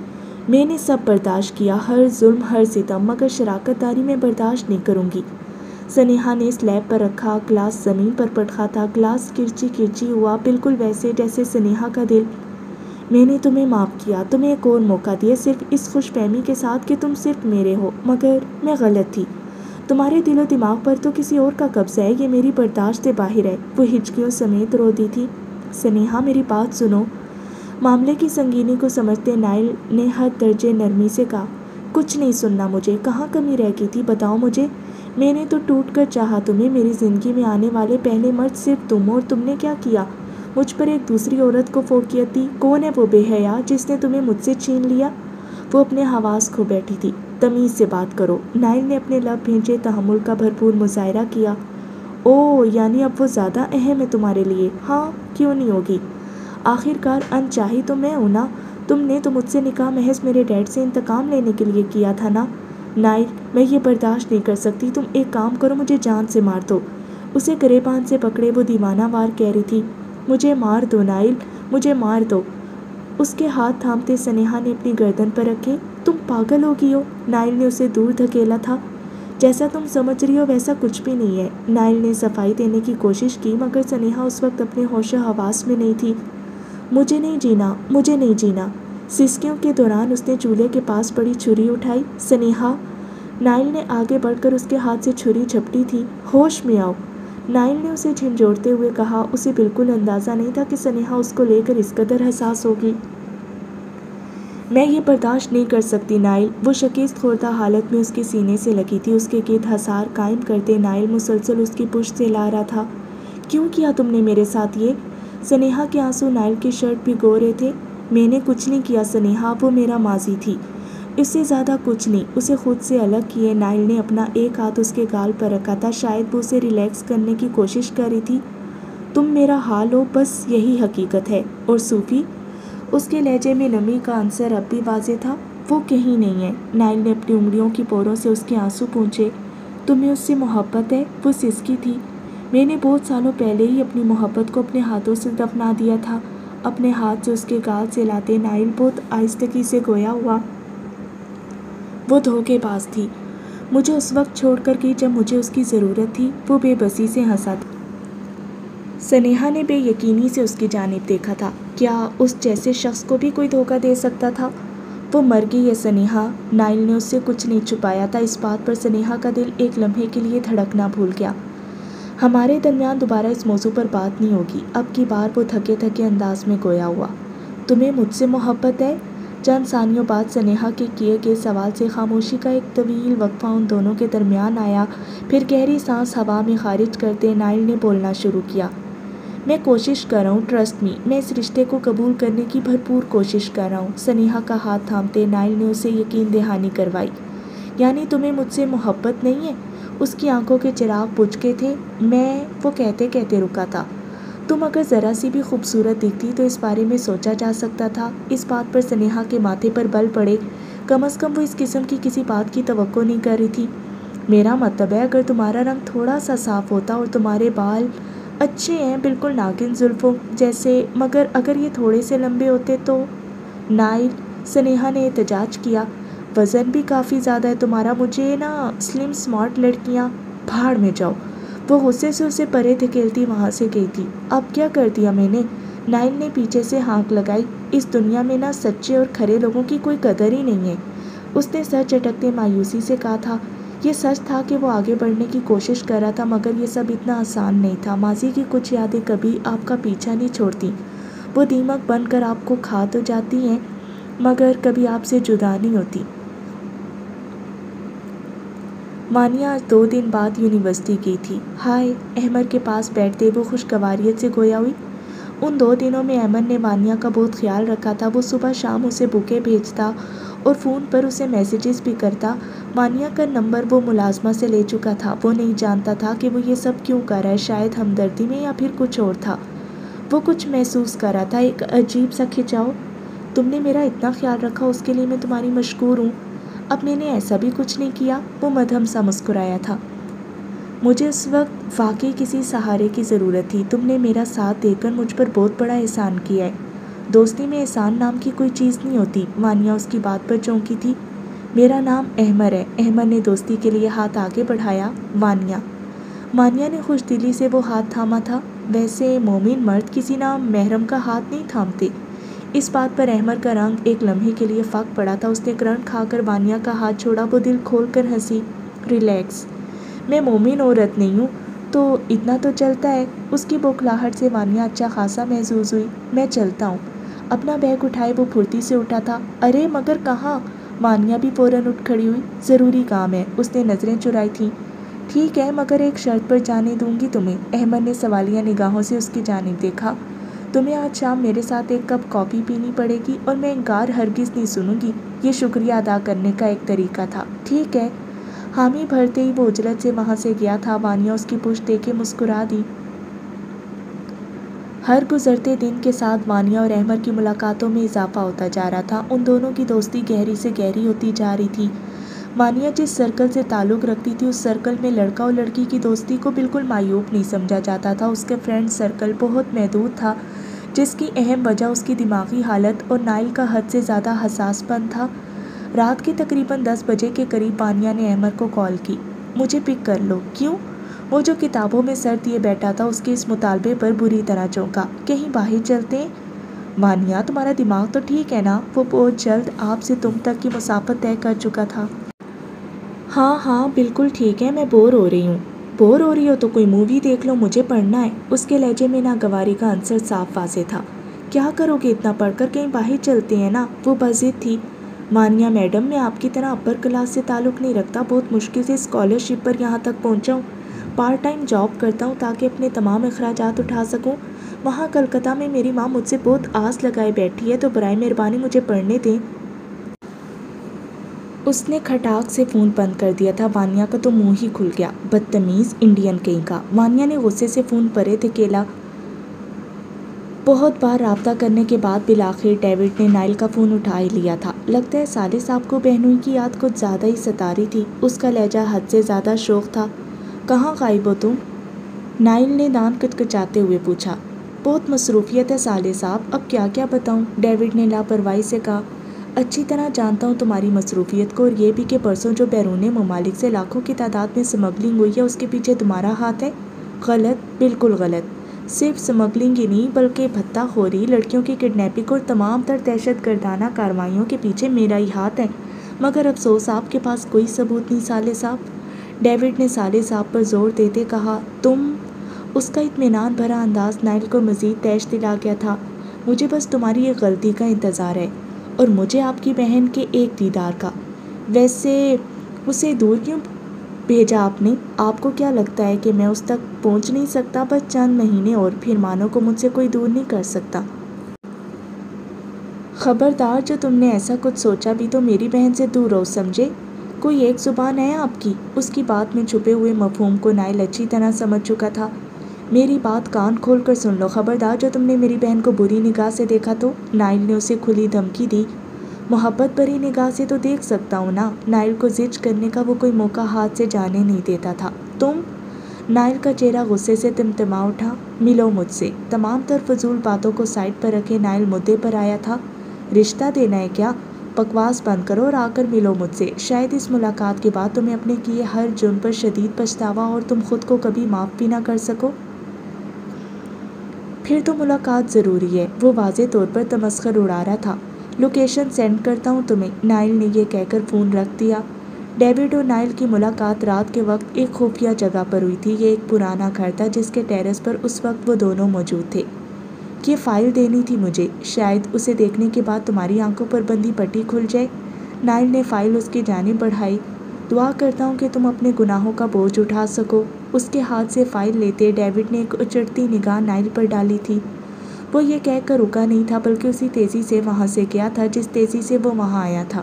میں نے سب برداشت کیا، ہر ظلم، ہر ستم، مگر شراکت داری میں برداشت نہیں کروں گی۔ سنیہا نے سلیب پر رکھا گلاس زمین پر پٹخا تھا۔ گلاس کرچی کرچی ہوا، بالکل ویسے جیسے سنیہا کا دل۔ میں نے تمہیں معاف کیا، تمہیں ایک اور موقع دیا، صرف اس خوش فہمی کے ساتھ کہ تم صرف میرے ہو، مگر میں غلط تھی۔ تمہارے دل و دماغ پر تو کسی اور کا قبضہ ہے، یہ میری برداشت سے باہر ہے۔ وہ ہچکیوں سمیت رو دی تھی۔ سنیہا میری بات سنو۔ معاملے کی سنگینی کو سمجھتے نائل نے ہر درجے نرمی سے کہا۔ کچھ نہیں سننا مجھے، کہاں کمی رہ گئی تھی بتاؤ مجھے۔ میں نے تو ٹوٹ کر چاہا تمہیں، میری زندگی میں آنے والے پہلے مرد صرف تم ہو، اور تم نے کیا کیا؟ مجھ پر ایک دوسری عورت کو فوقیت دی۔ کون ہے وہ بے حیا جس نے تمہیں مجھ سے چھین لیا؟ وہ اپنے حواس کھو بیٹھی تھی۔ تمیز سے بات کرو۔ نائل نے اپنے لب بھینچے تحمل کا بھرپور مظاہرہ کیا۔ اوہ، یعنی اب وہ زیادہ اہم ہے تمہارے لیے؟ ہاں، کیوں نہیں ہوگی؟ آخر کار انچاہی تو میں ہوں نا۔ تم نے تو مجھ سے نکاح محض میرے ڈیڈ سے انتقام لینے کے لیے کیا تھا نا؟ نائل، میں یہ برداشت نہیں کر سکتی، تم ایک کام کرو، مجھے جان سے مار دو۔ اسے گریبان سے پکڑے وہ دیوانہ وار کہہ رہی تھی۔ مجھے مار دو نائل، مجھے مار دو۔ اس کے ہاتھ تھامتے سنیہا نے اپنی گردن پر رکھے۔ تم پاگل ہو گئی ہو؟ نائل نے اسے دور دھکیلا تھا۔ جیسا تم سمجھ رہی ہو ویسا کچھ بھی نہیں ہے۔ نائل نے صفائی دینے کی کوشش کی، مگر سنیہا اس وقت اپنے ہوش و حواس میں نہیں تھی۔ مجھے نہیں جینا، مجھے نہیں جینا۔ سسکیوں کے دوران اس نے چولہے کے پاس پڑی چھری اٹھائی۔ سنیہا! نائل نے آگے بڑھ کر اس کے ہاتھ سے چھری جھپٹی تھی۔ ہوش میں آؤ! نائل نے اسے جھنجھوڑتے ہوئے کہا۔ اسے بالکل اندازہ نہیں تھا کہ سنیہا اس کو لے کر اس قدر حساس ہوگی۔ میں یہ برداشت نہیں کر سکتی نائل۔ وہ شکست خوردہ حالت میں اس کے سینے سے لگی تھی، اس کے گرد حصار قائم کرتے نائل مسلسل اس کی پشت سے لا رہا تھا۔ کیوں کیا تم نے میرے ساتھ یہ؟ سنیہا کے آنسو نائل کی شرٹ بھگو رہے تھے۔ میں نے کچھ نہیں کیا سنیہا، وہ میرا ماضی تھی، اس سے زیادہ کچھ نہیں۔ اسے خود سے الگ کیے نائل نے اپنا ایک ہاتھ اس کے گال پر رکھا تھا، شاید وہ اسے ریلیکس کرنے کی کوشش کر رہی تھی۔ تم میرا حال ہو، بس یہی حقیقت ہے۔ اور صوفی؟ اس کے لہجے میں نمی کا عنصر اب بھی واضح تھا۔ وہ کہیں نہیں ہے۔ نائل نے اپنی انگلیوں کی پوروں سے اس کے آنسو پونچھے۔ تمہیں اس سے محبت ہے؟ وہ سسکی تھی۔ میں نے بہت سالوں پہلے ہی اپنی محبت کو اپنے ہاتھوں سے دفنا دیا تھا۔ اپنے ہاتھ سے اس کے گال سے لاتے نائل بہت آہستگی سے گویا ہوا۔ وہ دھوکے باز تھی، مجھے اس وقت چھوڑ کر گئی جب مجھے اس کی ضرورت تھی۔ وہ بے بسی سے ہنسا تھا۔ سنیہا نے بے یقینی سے اس کی جانب دیکھا تھا۔ کیا اس جیسے شخص کو بھی کوئی دھوکہ دے سکتا تھا؟ وہ मर गई है सनेहा। नाइल ने उससे कुछ नहीं छुपाया था। इस बात पर सनेहा का दिल एक लम्हे के लिए धड़कना भूल गया। हमारे दरमियान दोबारा इस मौजू पर बात नहीं होगी। अब की बार वो थके थके अंदाज में गोया हुआ। तुम्हें मुझसे मोहब्बत है? चंद सानियों बाद सनेहा के किए गए सवाल से खामोशी का एक तवील वक्फा उन दोनों के दरमियान आया। फिर गहरी सांस हवा में खारिज करते नाइल ने बोलना शुरू किया। मैं कोशिश कर रहा हूँ, ट्रस्ट मी, मैं इस रिश्ते को कबूल करने की भरपूर कोशिश कर रहा हूँ। सनेहा का हाथ थामते नाइल ने उसे यकीन दहानी करवाई। यानी तुम्हें मुझसे मोहब्बत नहीं है? उसकी आंखों के चिराग बुझ गए थे। मैं वो कहते कहते रुका था। तुम अगर ज़रा सी भी खूबसूरत दिखती तो इस बारे में सोचा जा सकता था। इस बात पर सनेहा के माथे पर बल पड़े। कम अज़ कम वो इस किस्म की किसी बात की तवक्को नहीं कर रही थी। मेरा मतलब है अगर तुम्हारा रंग थोड़ा सा साफ़ होता और तुम्हारे बाल अच्छे हैं, बिल्कुल नागिन जुल्फ़ों जैसे, मगर अगर ये थोड़े से लंबे होते तो। नाइल, सनेहा ने एहतजाज किया, वज़न भी काफ़ी ज़्यादा है तुम्हारा। मुझे ना स्लिम स्मार्ट लड़कियाँ। भाड़ में जाओ। वो गुस्से से उसे परे धकेलती वहाँ से गई थी। अब क्या कर दिया मैंने? नाइल ने पीछे से हाँक लगाई। इस दुनिया में ना सच्चे और खरे लोगों की कोई कदर ही नहीं है। उसने सर झटकते मायूसी से कहा था। ये सच था कि वो आगे बढ़ने की कोशिश कर रहा था, मगर ये सब इतना आसान नहीं था। माजी की कुछ यादें कभी आपका पीछा नहीं छोड़ती। वो दीमक बनकर आपको खा तो जाती हैं, मगर कभी आपसे जुदा नहीं होती। मानिया आज दो दिन बाद यूनिवर्सिटी गई थी। हाय, अहमद के पास बैठते वो खुशगवारियत से गोया हुई। उन दो दिनों में अहमद ने मानिया का बहुत ख्याल रखा था। वो सुबह शाम उसे बुके भेजता और फ़ोन पर उसे मैसेजेस भी करता। मानिया का नंबर वो मुलाजमा से ले चुका था। वो नहीं जानता था कि वो ये सब क्यों कर रहा है, शायद हमदर्दी में या फिर कुछ और था। वो कुछ महसूस कर रहा था, एक अजीब सा खिंचाव। तुमने मेरा इतना ख्याल रखा, उसके लिए मैं तुम्हारी मशकूर हूँ। अब मैंने ऐसा भी कुछ नहीं किया। वो मध्यम सा मुस्कुराया था। मुझे उस वक्त वाकई किसी सहारे की ज़रूरत थी। तुमने मेरा साथ देकर मुझ पर बहुत बड़ा एहसान किया है। दोस्ती में एहसान नाम की कोई चीज़ नहीं होती। मानिया उसकी बात पर चौंकी थी। मेरा नाम अहमद है। अहमद ने दोस्ती के लिए हाथ आगे बढ़ाया। मानिया मानिया ने खुशदिली से वो हाथ थामा था। वैसे मोमिन मर्द किसी नाम महरम का हाथ नहीं थामते। इस बात पर अहमद का रंग एक लम्हे के लिए फ़ाक पड़ा था। उसने करण खाकर मानिया का हाथ छोड़ा। वो दिल खोल कर हंसी। रिलैक्स, मैं मोमिन औरत नहीं हूँ, तो इतना तो चलता है। उसकी बौखलाहट से मानिया अच्छा खासा महसूस हुई। मैं चलता हूँ। अपना बैग उठाए वो फुर्ती से उठा था। अरे मगर कहाँ? मानिया भी फ़ौरन उठ खड़ी हुई। ज़रूरी काम है। उसने नज़रें चुराई थीं। ठीक है, मगर एक शर्त पर जाने दूंगी तुम्हें। अहमद ने सवालिया निगाहों से उसकी जानिब देखा। तुम्हें आज शाम मेरे साथ एक कप कॉफ़ी पीनी पड़ेगी और मैं इनकार हरगिज़ नहीं सुनूंगी। ये शुक्रिया अदा करने का एक तरीका था। ठीक है। हामी भरते ही वो उजलत से वहाँ से गया था। मानिया उसकी पुश्त देखे मुस्कुरा दी। हर गुजरते दिन के साथ मानिया और अहमद की मुलाकातों में इजाफा होता जा रहा था। उन दोनों की दोस्ती गहरी से गहरी होती जा रही थी। मानिया जिस सर्कल से ताल्लुक़ रखती थी, उस सर्कल में लड़का और लड़की की दोस्ती को बिल्कुल मायूब नहीं समझा जाता था। उसके फ्रेंड सर्कल बहुत महदूद था, जिसकी अहम वजह उसकी दिमागी हालत और नाइल का हद से ज़्यादा हसासपन था। रात के तकरीबन दस बजे के करीब मानिया ने अहमद को कॉल की। मुझे पिक कर लो। क्यों? वो जो किताबों में सर दिए बैठा था, उसके इस मुतालबे पर बुरी तरह चौंका। कहीं बाहर चलते हैं? मानिया, तुम्हारा दिमाग तो ठीक है ना? वो बहुत जल्द आपसे तुम तक की मुसाफत तय कर चुका था। हाँ हाँ बिल्कुल ठीक है। मैं बोर हो रही हूँ। बोर हो रही हो तो कोई मूवी देख लो, मुझे पढ़ना है। उसके लहजे में नागवारी का आंसर साफ वाज़ेह था। क्या करोगे इतना पढ़कर? कहीं बाहर चलते हैं ना? वो बज़िद थी। मानिया मैडम, मैं आपकी तरह अपर क्लास से ताल्लुक़ नहीं रखता। बहुत मुश्किल से स्कॉलरशिप पर यहाँ तक पहुँचा हूँ। पार्ट टाइम जॉब करता हूँ ताकि अपने तमाम अखराजात उठा सकूँ। वहाँ कलकत्ता में मेरी माँ मुझसे बहुत आस लगाए बैठी है, तो बराए मेहरबानी मुझे पढ़ने दें। उसने खटाक से फ़ोन बंद कर दिया था। मानिया का तो मुँह ही खुल गया। बदतमीज़ इंडियन कहीं का। मानिया ने गुस्से से फ़ोन परे धकेला। बहुत बार राब्ता करने के बाद बिलाखिर डेविड ने नाइल का फ़ोन उठा ही लिया था। लगता है साले साहब को बहनोई की याद कुछ ज़्यादा ही सता रही थी। उसका लहजा हद से ज़्यादा शौक था। कहाँ गायब हो तुम? नाइल ने दांत कचकचाते हुए पूछा। बहुत मसरूफियत है साले साहब, अब क्या क्या बताऊँ? डेविड ने लापरवाही से कहा। अच्छी तरह जानता हूँ तुम्हारी मसरूफियत को, और ये भी कि परसों जो बैरून ममालिक से लाखों की तादाद में स्मगलिंग हुई है, उसके पीछे तुम्हारा हाथ है। गलत, बिल्कुल गलत। صرف اسمگلنگ ہی نہیں بلکہ بھتہ خوری، لڑکیوں کی کڈنیپنگ اور تمام تر دہشت گردانہ کارروائیوں کے پیچھے میرا ہی ہاتھ ہے، مگر افسوس آپ کے پاس کوئی ثبوت نہیں سالے صاحب۔ ڈیوڈ نے سالے صاحب پر زور دیتے کہا۔ تم؟ اس کا اطمینان بھرا انداز نائل کو مزید تیش دلا گیا تھا۔ مجھے بس تمہاری ایک غلطی کا انتظار ہے، اور مجھے آپ کی بہن کے ایک دیدار کا۔ ویسے اسے دور کیوں بھیجا آپ نے؟ آپ کو کیا لگتا ہے کہ میں اس تک پہنچ نہیں سکتا؟ بس چند مہینے اور پھر مانو کو مجھ سے کوئی دور نہیں کر سکتا۔ خبردار، جو تم نے ایسا کچھ سوچا بھی تو میری بہن سے دور رہو، سمجھے؟ کوئی ایک زبان ہے آپ کی؟ اس کی بات میں چھپے ہوئے مفہوم کو نائل اچھی طرح سمجھ چکا تھا۔ میری بات کان کھول کر سن لو، خبردار جو تم نے میری بہن کو بری نگاہ سے دیکھا تو۔ نائل نے اسے کھلی دھمکی دی۔ محبت بھری نگاہ سے تو دیکھ سکتا ہوں نا۔ نائل کو زج کرنے کا وہ کوئی موقع ہاتھ سے جانے نہیں دیتا تھا۔ تم؟ نائل کا چہرہ غصے سے تمتما اٹھا۔ ملو مجھ سے۔ تمام تر فضول باتوں کو سائڈ پر رکھے نائل مدعے پر آیا تھا۔ رشتہ دینا ہے کیا؟ بکواس بند کرو اور آ کر ملو مجھ سے۔ شاید اس ملاقات کے بعد تمہیں اپنے کیے ہر جرم پر شدید پچھتاوا اور تم خود کو کبھی معاف بھی نہ کر سکو۔ پھر تو ملاقات ضروری ہے، وہ واضح طور پر تمسخر اڑا رہا تھا۔ لوکیشن سینڈ کرتا ہوں تمہیں۔ نائل نے یہ کہہ کر فون رکھ دیا۔ ڈیوڈ اور نائل کی ملاقات رات کے وقت ایک خفیہ جگہ پر ہوئی تھی۔ یہ ایک پرانا گھر تھا جس کے ٹیرس پر اس وقت وہ دونوں موجود تھے۔ یہ فائل دینی تھی مجھے، شاید اسے دیکھنے کے بعد تمہاری آنکھوں پر بندھی پٹی کھل جائے۔ نائل نے فائل اس کی جانب بڑھائی۔ دعا کرتا ہوں کہ تم اپنے گناہوں کا بوجھ اٹھا سکو۔ اس کے ہاتھ سے فائل لیتے ڈیوڈ نے ایک اچڑتی نگاہ نائل پر ڈالی تھی۔ وہ یہ کہہ کر رکا نہیں تھا بلکہ اسی تیزی سے وہاں سے گیا تھا جس تیزی سے وہ وہاں آیا تھا۔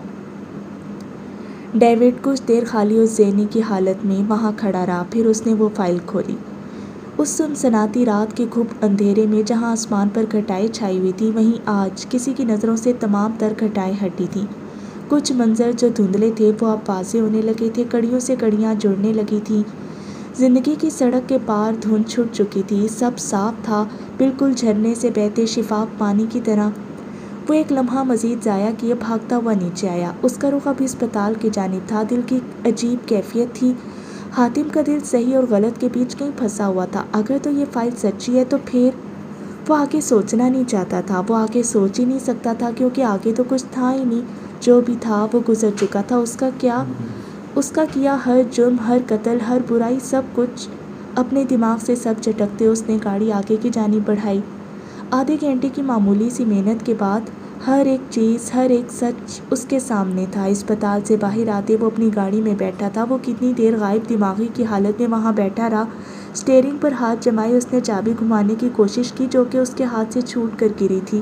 ڈیوڈ کچھ دیر خالی اور ذہنی کی حالت میں وہاں کھڑا رہا، پھر اس نے وہ فائل کھولی۔ اس سنسناتی رات کے گھپ اندھیرے میں جہاں آسمان پر گھٹائیں چھائی ہوئی تھیں، وہیں آج کسی کی نظروں سے تمام تر گھٹائیں ہٹی تھیں۔ کچھ منظر جو دھندلے تھے وہ اب واضح ہونے لگے تھے، کڑیوں سے کڑیاں جڑنے لگی تھیں۔ زندگی کی سڑک کے پار دھند چھٹ چکی تھی، سب صاف تھا، بالکل جھرنے سے بہتے شفاف پانی کی طرح۔ وہ ایک لمحہ مزید ضائع کیے بھاگتا ہوا نیچے آیا۔ اس کا رخ اب ہسپتال کی جانب تھا۔ دل کی عجیب کیفیت تھی۔ حاتم کا دل صحیح اور غلط کے بیچ کہیں پھنسا ہوا تھا۔ اگر تو یہ فائل سچی ہے تو پھر وہ آگے سوچنا نہیں چاہتا تھا، وہ آگے سوچ ہی نہیں سکتا تھا کیونکہ آگے تو کچھ تھا ہی نہیں۔ جو بھی تھا وہ گزر چکا تھا۔ اس کا کیا اس کا کیا ہر جرم، ہر قتل، ہر برائی، سب کچھ اپنے دماغ سے سب جھٹکتے اس نے گاڑی آگے کی جانب بڑھائی۔ آدھے گھنٹے کی معمولی سی محنت کے بعد ہر ایک چیز، ہر ایک سچ اس کے سامنے تھا۔ اسپتال سے باہر آتے وہ اپنی گاڑی میں بیٹھا تھا۔ وہ کتنی دیر غائب دماغی کی حالت میں وہاں بیٹھا رہا۔ اسٹیئرنگ پر ہاتھ جمائے اس نے چابی گھمانے کی کوشش کی جو کہ اس کے ہاتھ سے چھوٹ کر گری تھی۔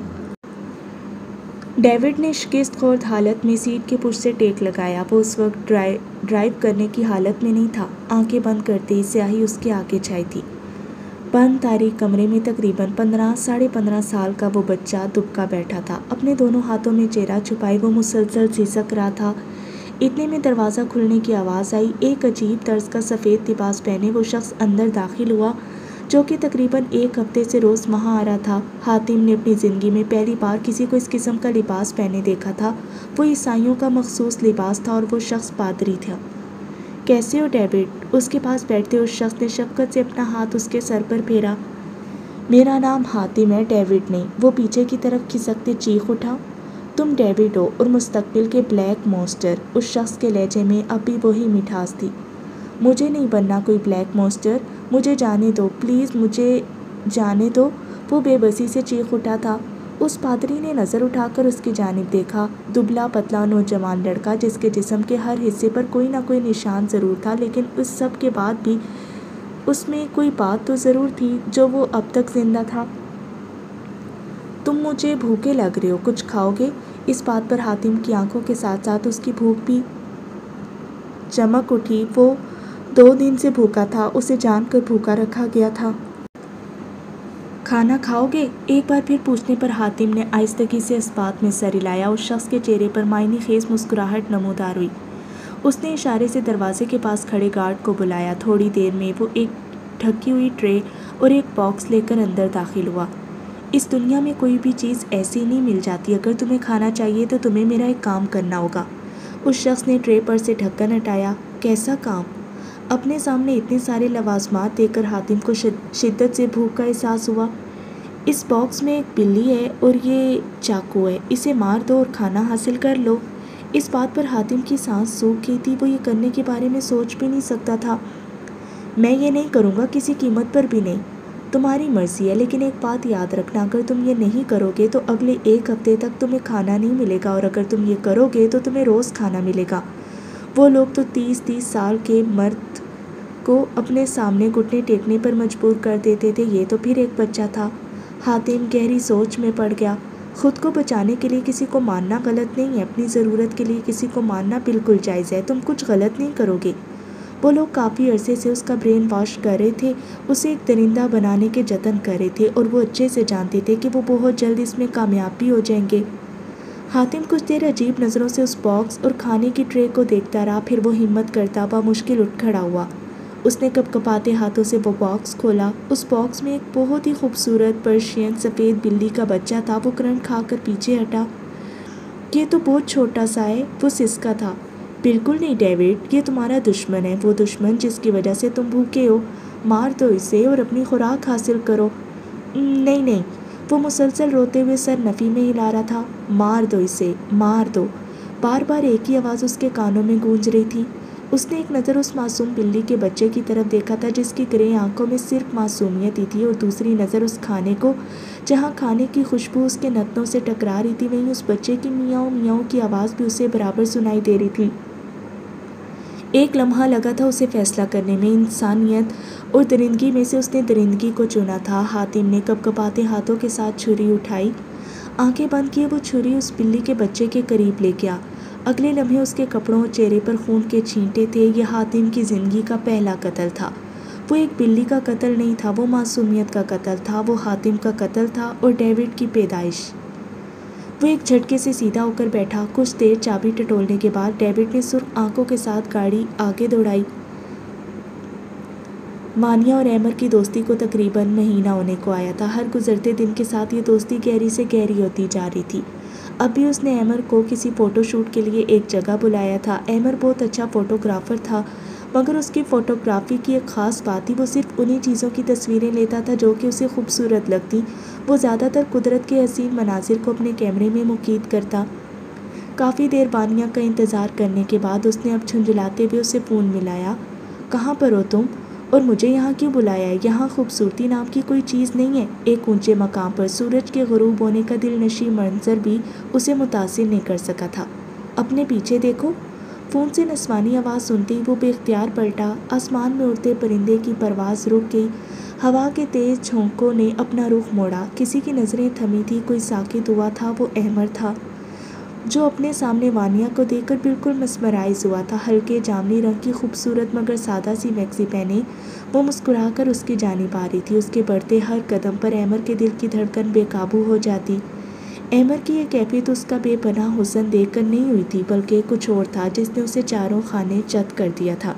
ڈیوڈ نے شکست خورد حالت میں سیٹ کے پشت سے ٹیک لگایا۔ وہ اس وقت ڈرائیو کرنے کی حالت میں نہیں تھا۔ آنکھیں بند کرتے ہی سیاہی اس کے آگے چھائی تھی۔ بند تاریک کمرے میں تقریباً پندرہ ساڑھے پندرہ سال کا وہ بچہ دبکا بیٹھا تھا۔ اپنے دونوں ہاتھوں میں چہرہ چھپائے وہ مسلسل سسک رہا تھا۔ اتنے میں دروازہ کھلنے کی آواز آئی۔ ایک عجیب طرز کا سفید لباس پہنے وہ شخص اندر داخل ہوا جو کہ تقریباً ایک ہفتے سے روز وہاں آ رہا تھا۔ حاتم نے اپنی زندگی میں پہلی بار کسی کو اس قسم کا لباس پہنے دیکھا تھا۔ وہ عیسائیوں کا مخصوص لباس تھا اور وہ شخص پادری تھا۔ کیسے ہو ڈیوڈ؟ اس کے پاس بیٹھتے اس شخص نے شفقت سے اپنا ہاتھ اس کے سر پر پھیرا۔ میرا نام حاتم ہے، ڈیوڈ نے۔ وہ پیچھے کی طرف کھسکتے چیخ اٹھا۔ تم ڈیوڈ ہو اور مستقبل کے بلیک مونسٹر۔ اس شخص کے لہجے میں اب بھی وہی مٹھاس تھی۔ مجھے نہیں بننا کوئی بلیک مونسٹر، مجھے جانے دو، پلیز مجھے جانے دو، وہ بے بسی سے چیخ اٹھا تھا۔ اس پادری نے نظر اٹھا کر اس کی جانب دیکھا۔ دبلا پتلا نوجوان لڑکا جس کے جسم کے ہر حصے پر کوئی نہ کوئی نشان ضرور تھا، لیکن اس سب کے بعد بھی اس میں کوئی بات تو ضرور تھی جو وہ اب تک زندہ تھا۔ تم مجھے بھوکے لگ رہے ہو، کچھ کھاؤ گے؟ اس بات پر حاتم کی آنکھوں کے ساتھ ساتھ اس کی بھوک بھی چمک اٹھی۔ وہ دو دن سے بھوکا تھا، اسے جان کر بھوکا رکھا گیا تھا۔ کھانا کھاؤ گے؟ ایک بار پھر پوچھنے پر حاتم نے آہستگی سے اس بات میں سر ہلایا۔ اس شخص کے چہرے پر معنی خیز مسکراہٹ نمودار ہوئی۔ اس نے اشارے سے دروازے کے پاس کھڑے گارڈ کو بلایا۔ تھوڑی دیر میں وہ ایک ڈھکی ہوئی ٹرے اور ایک باکس لے کر اندر داخل ہوا۔ اس دنیا میں کوئی بھی چیز ایسی نہیں مل جاتی۔ اگر تمہیں کھانا چاہیے تو تمہیں میرا ایک کام کرنا ہوگا۔ اس شخص نے ٹرے پر سے ڈھکن ہٹایا۔ کیسا کام؟ اپنے سامنے اتنے سارے لوازمات دیکھ کر حاتم کو شدت سے بھوک کا احساس ہوا۔ اس باکس میں ایک بلی ہے اور یہ چاقو ہے، اسے مار دو اور کھانا حاصل کر لو۔ اس بات پر حاتم کی سانس سوکھ گئی تھی، وہ یہ کرنے کے بارے میں سوچ بھی نہیں سکتا تھا۔ میں یہ نہیں کروں گا، کسی قیمت پر بھی نہیں۔ تمہاری مرضی ہے، لیکن ایک بات یاد رکھنا، اگر تم یہ نہیں کرو گے تو اگلے ایک ہفتے تک تمہیں کھانا نہیں ملے گا، اور اگر تم یہ کرو گے تو تمہیں روز کھانا ملے گا۔ وہ لوگ تو تیس تیس سال کے مرد کو اپنے سامنے گھٹنے ٹیکنے پر مجبور کر دیتے تھے، یہ تو پھر ایک بچہ تھا۔ حاتم گہری سوچ میں پڑ گیا۔ خود کو بچانے کے لیے کسی کو مارنا غلط نہیں ہے، اپنی ضرورت کے لیے کسی کو مارنا بالکل جائز ہے، تم کچھ غلط نہیں کرو گے۔ وہ لوگ کافی عرصے سے اس کا برین واش کر رہے تھے، اسے ایک درندہ بنانے کے جتن کر رہے تھے، اور وہ اچھے سے جانتے تھے کہ وہ بہت جلد اس میں کامیاب بھی ہو جائیں گے۔ حاتم کچھ دیر عجیب نظروں سے اس باکس اور کھانے کی ٹرے کو دیکھتا رہا، پھر وہ ہمت کرتا ہوا مشکل اٹھ کھڑا ہوا۔ اس نے کپ کپاتے ہاتھوں سے وہ باکس کھولا۔ اس باکس میں ایک بہت ہی خوبصورت پرشین سفید بلی کا بچہ تھا۔ وہ کرنٹ کھا کر پیچھے ہٹا۔ یہ تو بہت چھوٹا سا ہے، وہ سسکا تھا۔ بالکل نہیں ڈیوڈ، یہ تمہارا دشمن ہے، وہ دشمن جس کی وجہ سے تم بھوکے ہو۔ مار دو اسے اور اپنی خوراک حاصل کرو۔ نہیں نہیں، وہ مسلسل روتے ہوئے سر نفی میں ہلا رہا تھا۔ مار دو اسے، مار دو، بار بار ایک ہی آواز اس کے کانوں میں گونج رہی تھی۔ اس نے ایک نظر اس معصوم بلی کے بچے کی طرف دیکھا تھا جس کی گرے آنکھوں میں صرف معصومیت ہی تھی، اور دوسری نظر اس کھانے کو، جہاں کھانے کی خوشبو اس کے نتنوں سے ٹکرا رہی تھی، وہیں اس بچے کی میاؤں میاؤں کی آواز بھی اسے برابر سنائی دے رہی تھی۔ ایک لمحہ لگا تھا اسے فیصلہ کرنے میں، انسانیت اور درندگی میں سے اس نے درندگی کو چنا تھا۔ حاتم نے کپ کپاتے ہاتھوں کے ساتھ چھری اٹھائی، آنکھیں بند کیے وہ چھری اس بلی کے بچے کے قریب لے گیا۔ اگلے لمحے اس کے کپڑوں اور چہرے پر خون کے چھینٹے تھے۔ یہ حاتم کی زندگی کا پہلا قتل تھا۔ وہ ایک بلی کا قتل نہیں تھا، وہ معصومیت کا قتل تھا، وہ حاتم کا قتل تھا اور ڈیوڈ کی پیدائش۔ وہ ایک جھٹکے سے سیدھا ہو کر بیٹھا۔ کچھ دیر چابی ٹٹولنے کے بعد ڈیوڈ نے سرخ آنکھوں کے ساتھ گاڑی آگے دوڑائی۔ وانیا اور ایمر کی دوستی کو تقریباً مہینہ ہونے کو آیا تھا۔ ہر گزرتے دن کے ساتھ یہ دوستی گہری سے گہری ہوتی جا رہی تھی۔ اب بھی اس نے ایمر کو کسی فوٹو شوٹ کے لیے ایک جگہ بلایا تھا۔ ایمر بہت اچھا فوٹوگرافر تھا، مگر اس کی فوٹوگرافی کی ایک خاص بات تھی، وہ صرف انہی چیزوں کی تصویریں لیتا تھا جو کہ اسے خوبصورت لگتی۔ وہ زیادہ تر قدرت کے حسین مناظر کو اپنے کیمرے میں مقید کرتا۔ کافی دیر وانیا کا انتظار کرنے کے بعد اس نے اب جھنجھلاتے ہوئے اسے فون ملایا۔ کہاں پر ہو تم؟ اور مجھے یہاں کیوں بلایا ہے؟ یہاں خوبصورتی نام کی کوئی چیز نہیں ہے۔ ایک اونچے مقام پر سورج کے غروب ہونے کا دل نشیں منظر بھی اسے متاثر نہیں کر سکا تھا۔ اپنے پیچھے دیکھو۔ فون سے نسوانی آواز سنتے ہی وہ بے اختیار پلٹا۔ آسمان میں اڑتے پرندے کی پرواز رک گئی۔ ہوا کے تیز جھونکوں نے اپنا رخ موڑا۔ کسی کی نظریں تھمی تھی، کوئی ساکت ہوا تھا۔ وہ ایمر تھا جو اپنے سامنے وانیا کو دیکھ کر بالکل مسمرائز ہوا تھا۔ ہلکے جامنی رنگ کی خوبصورت مگر سادہ سی میکسی پہنے وہ مسکرا کر اس کی جانب آ رہی تھی۔ اس کے بڑھتے ہر قدم پر ایمر کے دل کی دھڑکن بے قابو ہو جاتی۔ ایمر کی یہ کیفیت اس کا بے پناہ حسن دیکھ کر نہیں ہوئی تھی، بلکہ کچھ اور تھا جس نے اسے چاروں خانے چت کر دیا تھا۔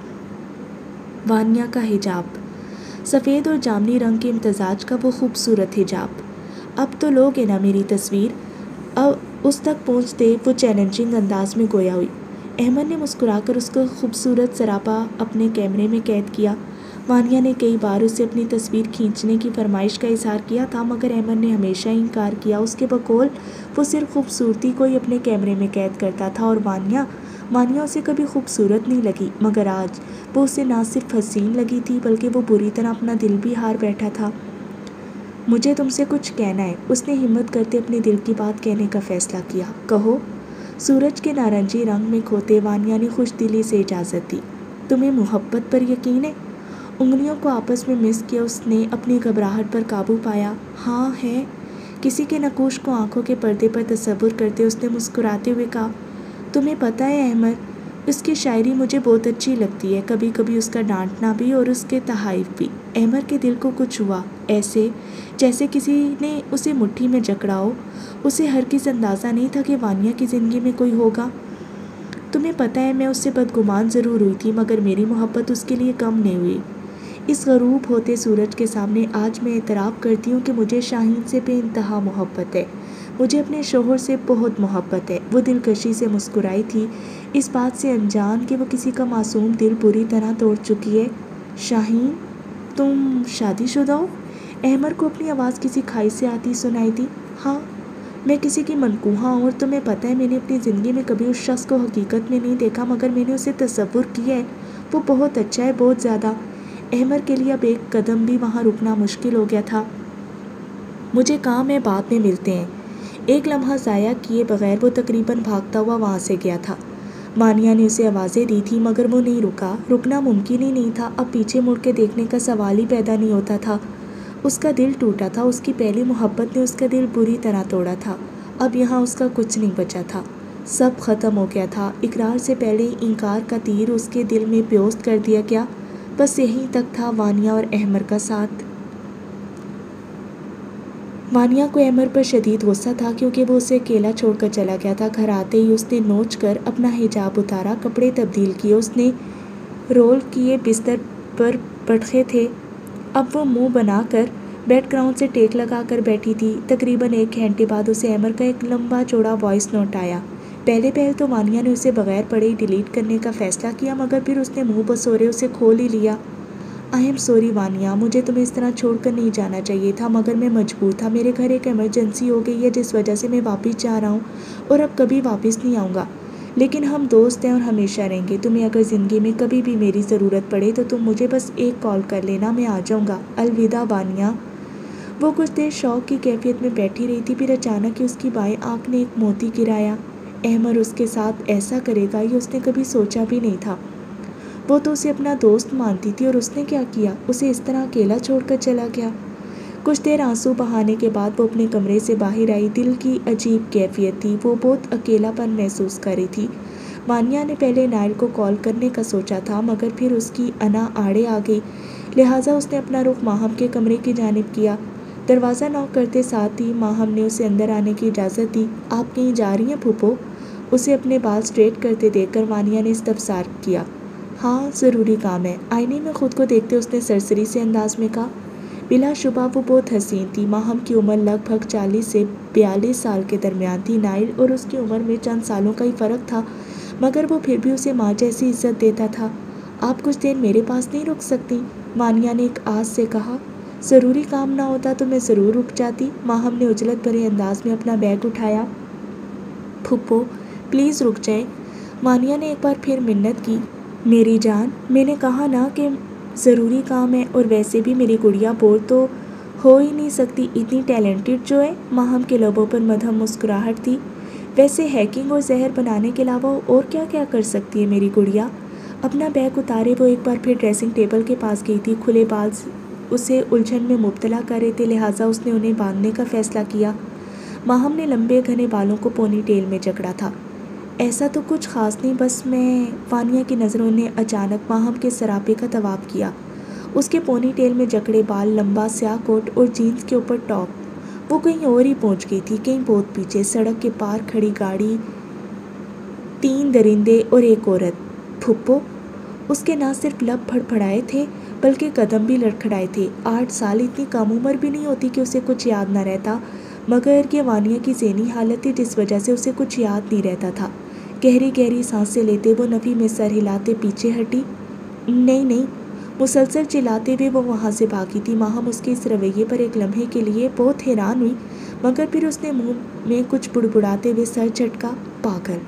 وانیا کا حجاب، سفید اور جامنی رنگ کے امتزاج کا وہ خوبصورت حجاب۔ اب تو لوگ ہے نا میری تصویر؟ اب اس تک پہنچتے وہ چیلنجنگ انداز میں گویا ہوئی۔ ایمر نے مسکرا کر اس کو خوبصورت سراپا اپنے کیمرے میں قید کیا۔ وانیا نے کئی بار اسے اپنی تصویر کھینچنے کی فرمائش کا اظہار کیا تھا، مگر ایمر نے ہمیشہ انکار کیا۔ اس کے بقول وہ صرف خوبصورتی کو ہی اپنے کیمرے میں قید کرتا تھا، اور وانیا وانیا اسے کبھی خوبصورت نہیں لگی، مگر آج وہ اسے نہ صرف حسین لگی تھی بلکہ وہ بری طرح اپنا دل بھی ہار بیٹھا تھا۔ مجھے تم سے کچھ کہنا ہے، اس نے ہمت کرتے اپنے دل کی بات کہنے کا فیصلہ کیا۔ کہو۔ سورج کے نارنجی رنگ میں کھوتے وانیا نے خوش دلی سے اجازت دی۔ تمہیں محبت پر یقین ہے؟ انگلیوں کو آپس میں مس کیا اس نے اپنی گھبراہٹ پر قابو پایا۔ ہاں ہے، کسی کے نقوش کو آنکھوں کے پردے پر تصور کرتے اس نے مسکراتے ہوئے کہا۔ تمہیں پتہ ہے ایمر، اس کی شاعری مجھے بہت اچھی لگتی ہے، کبھی کبھی اس کا ڈانٹنا بھی اور اس کے تحائف بھی۔ ایمر کے دل کو کچھ ہوا، ایسے جیسے کسی نے اسے مٹھی میں جکڑا ہو۔ اسے ہرگز اندازہ نہیں تھا کہ وانیا کی زندگی میں کوئی ہوگا۔ تمہیں پتہ ہے میں اس سے بدگمان ضرور ہوئی تھی، مگر میری محبت اس کے لیے کم نہیں ہوئی۔ اس غروب ہوتے سورج کے سامنے آج میں اعتراف کرتی ہوں کہ مجھے شاہین سے بے انتہا محبت ہے۔ مجھے اپنے شوہر سے بہت محبت ہے۔ وہ دلکشی سے مسکرائی تھی، اس بات سے انجان کہ وہ کسی کا معصوم دل بری طرح توڑ چکی ہے۔ شاہین، تم شادی شدہ ہو؟ احمر کو اپنی آواز کسی کھائی سے آتی سنائی دی۔ ہاں، میں کسی کی منکوحہ ہوں، اور تمہیں پتہ ہے میں نے اپنی زندگی میں کبھی اس شخص کو حقیقت میں نہیں دیکھا، مگر میں نے اسے تصور کیا ہے۔ وہ بہت اچھا ہے، بہت زیادہ۔ احمر کے لیے اب ایک قدم بھی وہاں رکنا مشکل ہو گیا تھا۔ مجھے کام ہے، بعد میں ملتے ہیں۔ ایک لمحہ ضائع کیے بغیر وہ تقریباً بھاگتا ہوا وہاں سے گیا تھا۔ مانیہ نے اسے آوازیں دی تھی مگر وہ نہیں رکا۔ رکنا ممکن ہی نہیں تھا، اب پیچھے مڑ کے دیکھنے کا سوال ہی پیدا نہیں ہوتا تھا۔ اس کا دل ٹوٹا تھا، اس کی پہلی محبت نے اس کا دل بری طرح توڑا تھا۔ اب یہاں اس کا کچھ نہیں بچا تھا، سب ختم ہو گیا تھا۔ اقرار سے پہلے انکار کا تیر اس کے دل میں پیوست کر دیا گیا۔ بس یہیں تک تھا وانیہ اور احمر کا ساتھ۔ وانیہ کو احمر پر شدید غصہ تھا کیونکہ وہ اسے اکیلا چھوڑ کر چلا گیا تھا۔ گھر آتے ہی اس نے نوچ کر اپنا حجاب اتارا، کپڑے تبدیل کیے، اس نے رول کیے بستر پر پٹخے تھے۔ اب وہ منہ بنا کر بیک گراؤنڈ سے ٹیک لگا کر بیٹھی تھی۔ تقریباً ایک گھنٹے بعد اسے احمر کا ایک لمبا چوڑا وائس نوٹ آیا۔ پہلے پہل تو وانیہ نے اسے بغیر پڑھے ڈیلیٹ کرنے کا فیصلہ کیا، مگر پھر اس نے منہ بسورے اسے کھول ہی لیا۔ آئی ایم سوری وانیہ، مجھے تمہیں اس طرح چھوڑ کر نہیں جانا چاہیے تھا، مگر میں مجبور تھا۔ میرے گھر ایک ایمرجنسی ہو گئی ہے جس وجہ سے میں واپس جا رہا ہوں اور اب کبھی واپس نہیں آؤں گا، لیکن ہم دوست ہیں اور ہمیشہ رہیں گے۔ تمہیں اگر زندگی میں کبھی بھی میری ضرورت پڑے تو تم مجھے بس ایک کال کر لینا، میں آ جاؤں گا۔ الوداع وانیہ۔ وہ کچھ دیر شوق کی کیفیت میں بیٹھی رہی تھی، پھر اچانک ہی اس کی بائیں آنکھ نے ایک موتی گرایا۔ احمر اس کے ساتھ ایسا کرے گا یہ اس نے کبھی سوچا بھی نہیں تھا۔ وہ تو اسے اپنا دوست مانتی تھی، اور اس نے کیا کیا؟ اسے اس طرح اکیلا چھوڑ کر چلا گیا۔ کچھ دیر آنسو بہانے کے بعد وہ اپنے کمرے سے باہر آئی۔ دل کی عجیب کیفیت تھی، وہ بہت اکیلا پن محسوس کر رہی تھی۔ وانیہ نے پہلے نائل کو کال کرنے کا سوچا تھا، مگر پھر اس کی انا آڑے آ گئی، لہٰذا اس نے اپنا رخ ماہم کے کمرے کی جانب کیا۔ دروازہ نوک کرتے ساتھ ہی ماہم نے اسے اندر آنے کی اجازت دی۔ آپ کہیں جا رہی ہیں پھوپھو؟ اسے اپنے بال اسٹریٹ کرتے دیکھ کر وانیہ نے استفسار کیا۔ ہاں، ضروری کام ہے، آئینے میں خود کو دیکھتے اس نے سرسری سے انداز میں کہا۔ بلا شبہ وہ بہت حسین تھی۔ ماہم کی عمر لگ بھگ چالیس سے بیالیس سال کے درمیان تھی۔ نائل اور اس کی عمر میں چند سالوں کا ہی فرق تھا، مگر وہ پھر بھی اسے ماں جیسی عزت دیتا تھا۔ آپ کچھ دیر میرے پاس نہیں رک سکتی؟ وانیہ نے ایک آس سے کہا۔ ضروری کام نہ ہوتا تو میں ضرور رک جاتی۔ ماہم نے عجلت بھرے انداز میں اپنا بیگ اٹھایا۔ پھپھو پلیز رک جائیں، وانیہ نے ایک بار پھر منت کی۔ میری جان، میں نے کہا نا کہ ضروری کام ہے، اور ویسے بھی میری گڑیا بور تو ہو ہی نہیں سکتی، اتنی ٹیلنٹڈ جو ہے۔ ماہم کے لبوں پر مدھم مسکراہٹ تھی۔ ویسے ہیکنگ اور زہر بنانے کے علاوہ اور کیا کیا کر سکتی ہے میری گڑیا؟ اپنا بیگ اتارے وہ ایک بار پھر ڈریسنگ ٹیبل کے پاس گئی تھی۔ کھلے بال اسے الجھن میں مبتلا کر رہے تھے، لہٰذا اس نے انہیں باندھنے کا فیصلہ کیا۔ ماہم نے لمبے گھنے بالوں کو پونی ٹیل میں جکڑا تھا۔ ایسا تو کچھ خاص نہیں، بس میں… وانیہ کی نظروں نے اچانک ماہم کے سراپے کا طواف کیا۔ اس کے پونی ٹیل میں جکڑے بال، لمبا سیاہ کوٹ اور جینز کے اوپر ٹاپ۔ وہ کہیں اور ہی پہنچ گئی تھی، کہیں بہت پیچھے۔ سڑک کے پار کھڑی گاڑی، تین درندے اور ایک عورت۔ پھپھو، اس کے نہ صرف لب پھڑ پھڑائے تھے بلکہ قدم بھی لڑکھڑائے تھے۔ آٹھ سال اتنی کم عمر بھی نہیں ہوتی کہ اسے کچھ یاد نہ رہتا، مگر یہ وانیہ کی ذہنی حالت تھی جس وجہ سے اسے کچھ یاد نہیں رہتا تھا۔ گہری گہری سانسیں لیتے وہ نفی میں سر ہلاتے پیچھے ہٹی۔ نہیں نہیں، مسلسل چلاتے ہوئے وہ وہاں سے بھاگی تھی۔ ماہم اس کے اس رویے پر ایک لمحے کے لیے بہت حیران ہوئی، مگر پھر اس نے منہ میں کچھ بڑبڑاتے ہوئے سر جھٹکا۔ پاگل!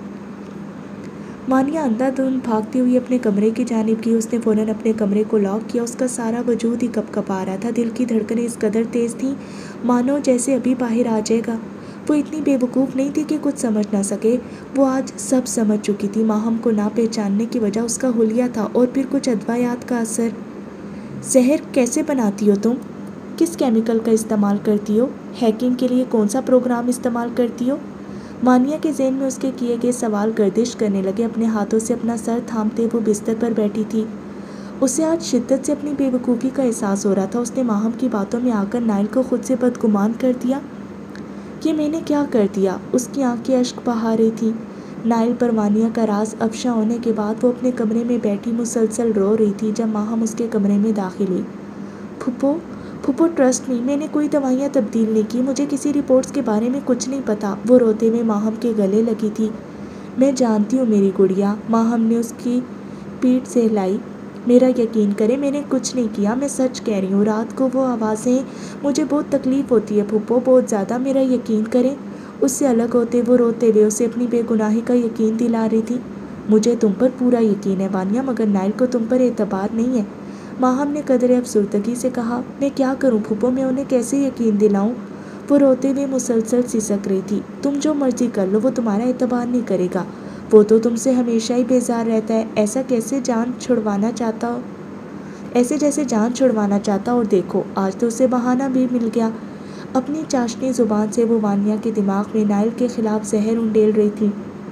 وانیہ اندھا دھند بھاگتی ہوئی اپنے کمرے کی جانب گئی۔ اس نے فوراً اپنے کمرے کو لاک کیا۔ اس کا سارا وجود ہی کپ کپا رہا تھا، دل کی دھڑکنیں اس قدر تیز تھیں مانو جیسے ابھی باہر آ جائے گا۔ وہ اتنی بے وقوف نہیں تھی کہ کچھ سمجھ نہ سکے، وہ آج سب سمجھ چکی تھی۔ ماہم کو نہ پہچاننے کی وجہ اس کا حلیہ تھا، اور پھر کچھ ادویات کا اثر۔ زہر کیسے بناتی ہو تم؟ کس کیمیکل کا استعمال کرتی ہو؟ ہیکنگ کے لیے کون سا پروگرام استعمال کرتی ہو؟ وانیہ کے ذہن میں اس کے کیے گئے سوال گردش کرنے لگے۔ اپنے ہاتھوں سے اپنا سر تھامتے وہ بستر پر بیٹھی تھی۔ اسے آج شدت سے اپنی بے وقوفی کا احساس ہو رہا تھا۔ اس نے ماہم کی باتوں میں آ کر نائل کو خود سے بدگمان کر دیا۔ یہ میں نے کیا کر دیا؟ اس کی آنکھیں اشک بہا رہی تھیں۔ نائل پر وانیہ کا راز افشا ہونے کے بعد وہ اپنے کمرے میں بیٹھی مسلسل رو رہی تھی۔ جب ماہم اس کے کمرے میں داخل ہوئی، پھپھو پھپھو ट्रस्ट मी, मैंने कोई दवाइयाँ तब्दील नहीं की, मुझे किसी रिपोर्ट्स के बारे में कुछ नहीं पता। वो रोते हुए माहम के गले लगी थी। मैं जानती हूँ मेरी गुड़िया, माहम ने उसकी पीठ से हिलाई। मेरा यकीन करे, मैंने कुछ नहीं किया, मैं सच कह रही हूँ। रात को वो आवाज़ें, मुझे बहुत तकलीफ़ होती है फूफो, बहुत ज़्यादा, मेरा यकीन करें। उससे अलग होते वो रोते हुए उसे अपनी बेगुनाही का यकीन दिला रही थी। मुझे तुम पर पूरा यकीन है वानिया, मगर नाइल को तुम पर एतबार नहीं है। माहम ने कदरे अफसुर्दगी से कहा। मैं क्या करूँ फूफो, मैं उन्हें कैसे यकीन दिलाऊँ? वो रोते हुए मुसलसल सिसक रही थी। तुम जो मर्जी कर लो, वो तुम्हारा एतबार नहीं करेगा। वो तो तुमसे हमेशा ही बेजार रहता है, ऐसा कैसे जान छुड़वाना चाहता हो ऐसे जैसे जान छुड़वाना चाहता। और देखो, आज तो उसे बहाना भी मिल गया। अपनी चाशनी ज़ुबान से वो वानिया के दिमाग में नाइल के खिलाफ जहर उंडेल रही थी।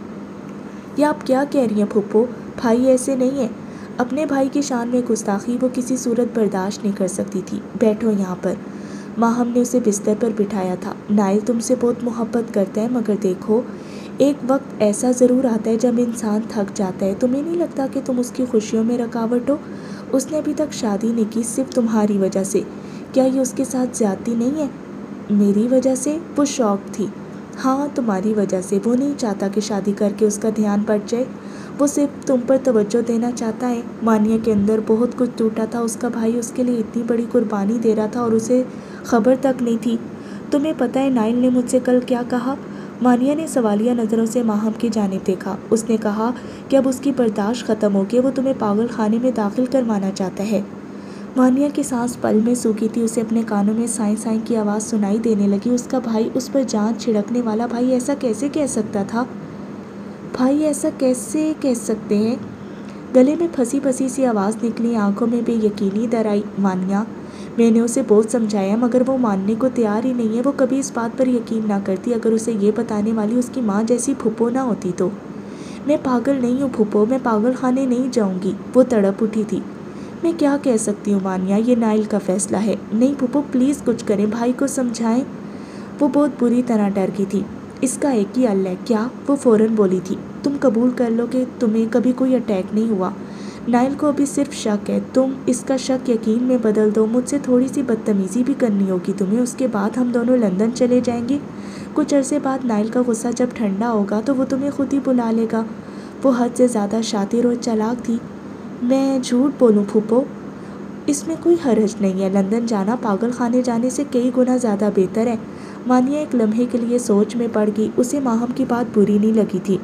ये आप क्या कह रही हैं फूफो? भाई ऐसे नहीं है। अपने भाई की शान में गुस्ताखी वो किसी सूरत बर्दाश्त नहीं कर सकती थी। बैठो यहाँ पर। माहम ने उसे बिस्तर पर बिठाया था। नाइल तुमसे बहुत मोहब्बत करता है, मगर देखो, एक वक्त ऐसा ज़रूर आता है जब इंसान थक जाता है। तुम्हें नहीं लगता कि तुम उसकी खुशियों में रुकावट हो? उसने अभी तक शादी नहीं की सिर्फ तुम्हारी वजह से। क्या ये उसके साथ ज़्यादती नहीं है? मेरी वजह से? वो शौक थी। हाँ, तुम्हारी वजह से। वो नहीं चाहता कि शादी करके उसका ध्यान बढ़ जाए, वो सिर्फ तुम पर तवज्जो देना चाहता है। मानिया के अंदर बहुत कुछ टूटा था। उसका भाई उसके लिए इतनी बड़ी कुर्बानी दे रहा था और उसे खबर तक नहीं थी। तुम्हें पता है नाइल ने मुझसे कल क्या कहा? मानिया ने सवालिया नज़रों से माहम की जानिब देखा। उसने कहा कि अब उसकी बर्दाश्त ख़त्म हो गई, वो तुम्हें पागल खाने में दाखिल करवाना चाहता है। मानिया की सांस पल में सूखी थी। उसे अपने कानों में साई साई की आवाज़ सुनाई देने लगी। उसका भाई, उस पर जान छिड़कने वाला भाई ऐसा कैसे कह सकता था? भाई ऐसा कैसे कह सकते हैं? गले में फंसी फंसी सी आवाज़ निकली, आंखों में बेयकीनी दर आई। मानिया, मैंने उसे बहुत समझाया, मगर वो मानने को तैयार ही नहीं है। वो कभी इस बात पर यकीन ना करती अगर उसे ये बताने वाली उसकी माँ जैसी फूफो ना होती तो। मैं पागल नहीं हूँ फूफो, मैं पागल खाने नहीं जाऊँगी। वो तड़प उठी थी। मैं क्या कह सकती हूँ मानिया, ये नाइल का फैसला है। नहीं फूफो, प्लीज़ कुछ करें, भाई को समझाएं। वो बहुत बुरी तरह डर गई थी। इसका एक ही हल है। क्या? वो फ़ौरन बोली थी। तुम कबूल कर लो कि तुम्हें कभी कोई अटैक नहीं हुआ। नाइल को अभी सिर्फ शक है, तुम इसका शक यकीन में बदल दो। मुझसे थोड़ी सी बदतमीज़ी भी करनी होगी तुम्हें। उसके बाद हम दोनों लंदन चले जाएंगे। कुछ अरसे बाद नाइल का गुस्सा जब ठंडा होगा तो वो तुम्हें खुद ही बुला लेगा। वो हद से ज़्यादा शातिर और चालाक थी। मैं झूठ बोलूँ फूफो? इसमें कोई हर्ज नहीं है। लंदन जाना पागल खाने जाने से कई गुना ज़्यादा बेहतर है। मानिया एक लम्हे के लिए सोच में पड़ गई। उसे माहम की बात बुरी नहीं लगी थी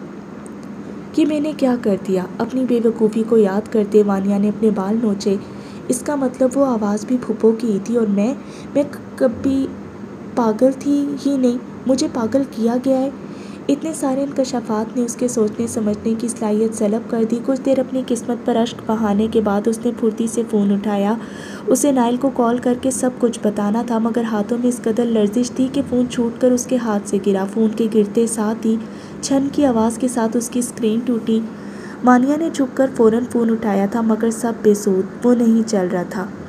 कि मैंने क्या कर दिया। अपनी बेवकूफ़ी को याद करते वानिया ने अपने बाल नोचे। इसका मतलब वो आवाज़ भी फूफो की ही थी और मैं मैं कभी पागल थी ही नहीं। मुझे पागल किया गया है। इतने सारे इंकशाफात ने उसके सोचने समझने की सलाहियत सलब कर दी। कुछ देर अपनी किस्मत पर अश्क बहाने के बाद उसने फुर्ती से फ़ोन उठाया। उसे नाइल को कॉल करके सब कुछ बताना था, मगर हाथों में इस कदर लर्जिश थी कि फ़ोन छूटकर उसके हाथ से गिरा। फ़ोन के गिरते साथ ही छन की आवाज़ के साथ उसकी स्क्रीन टूटी। मानिया ने झुककर फ़ौरन फ़ोन उठाया था, मगर सब बेसूद, वो नहीं चल रहा था।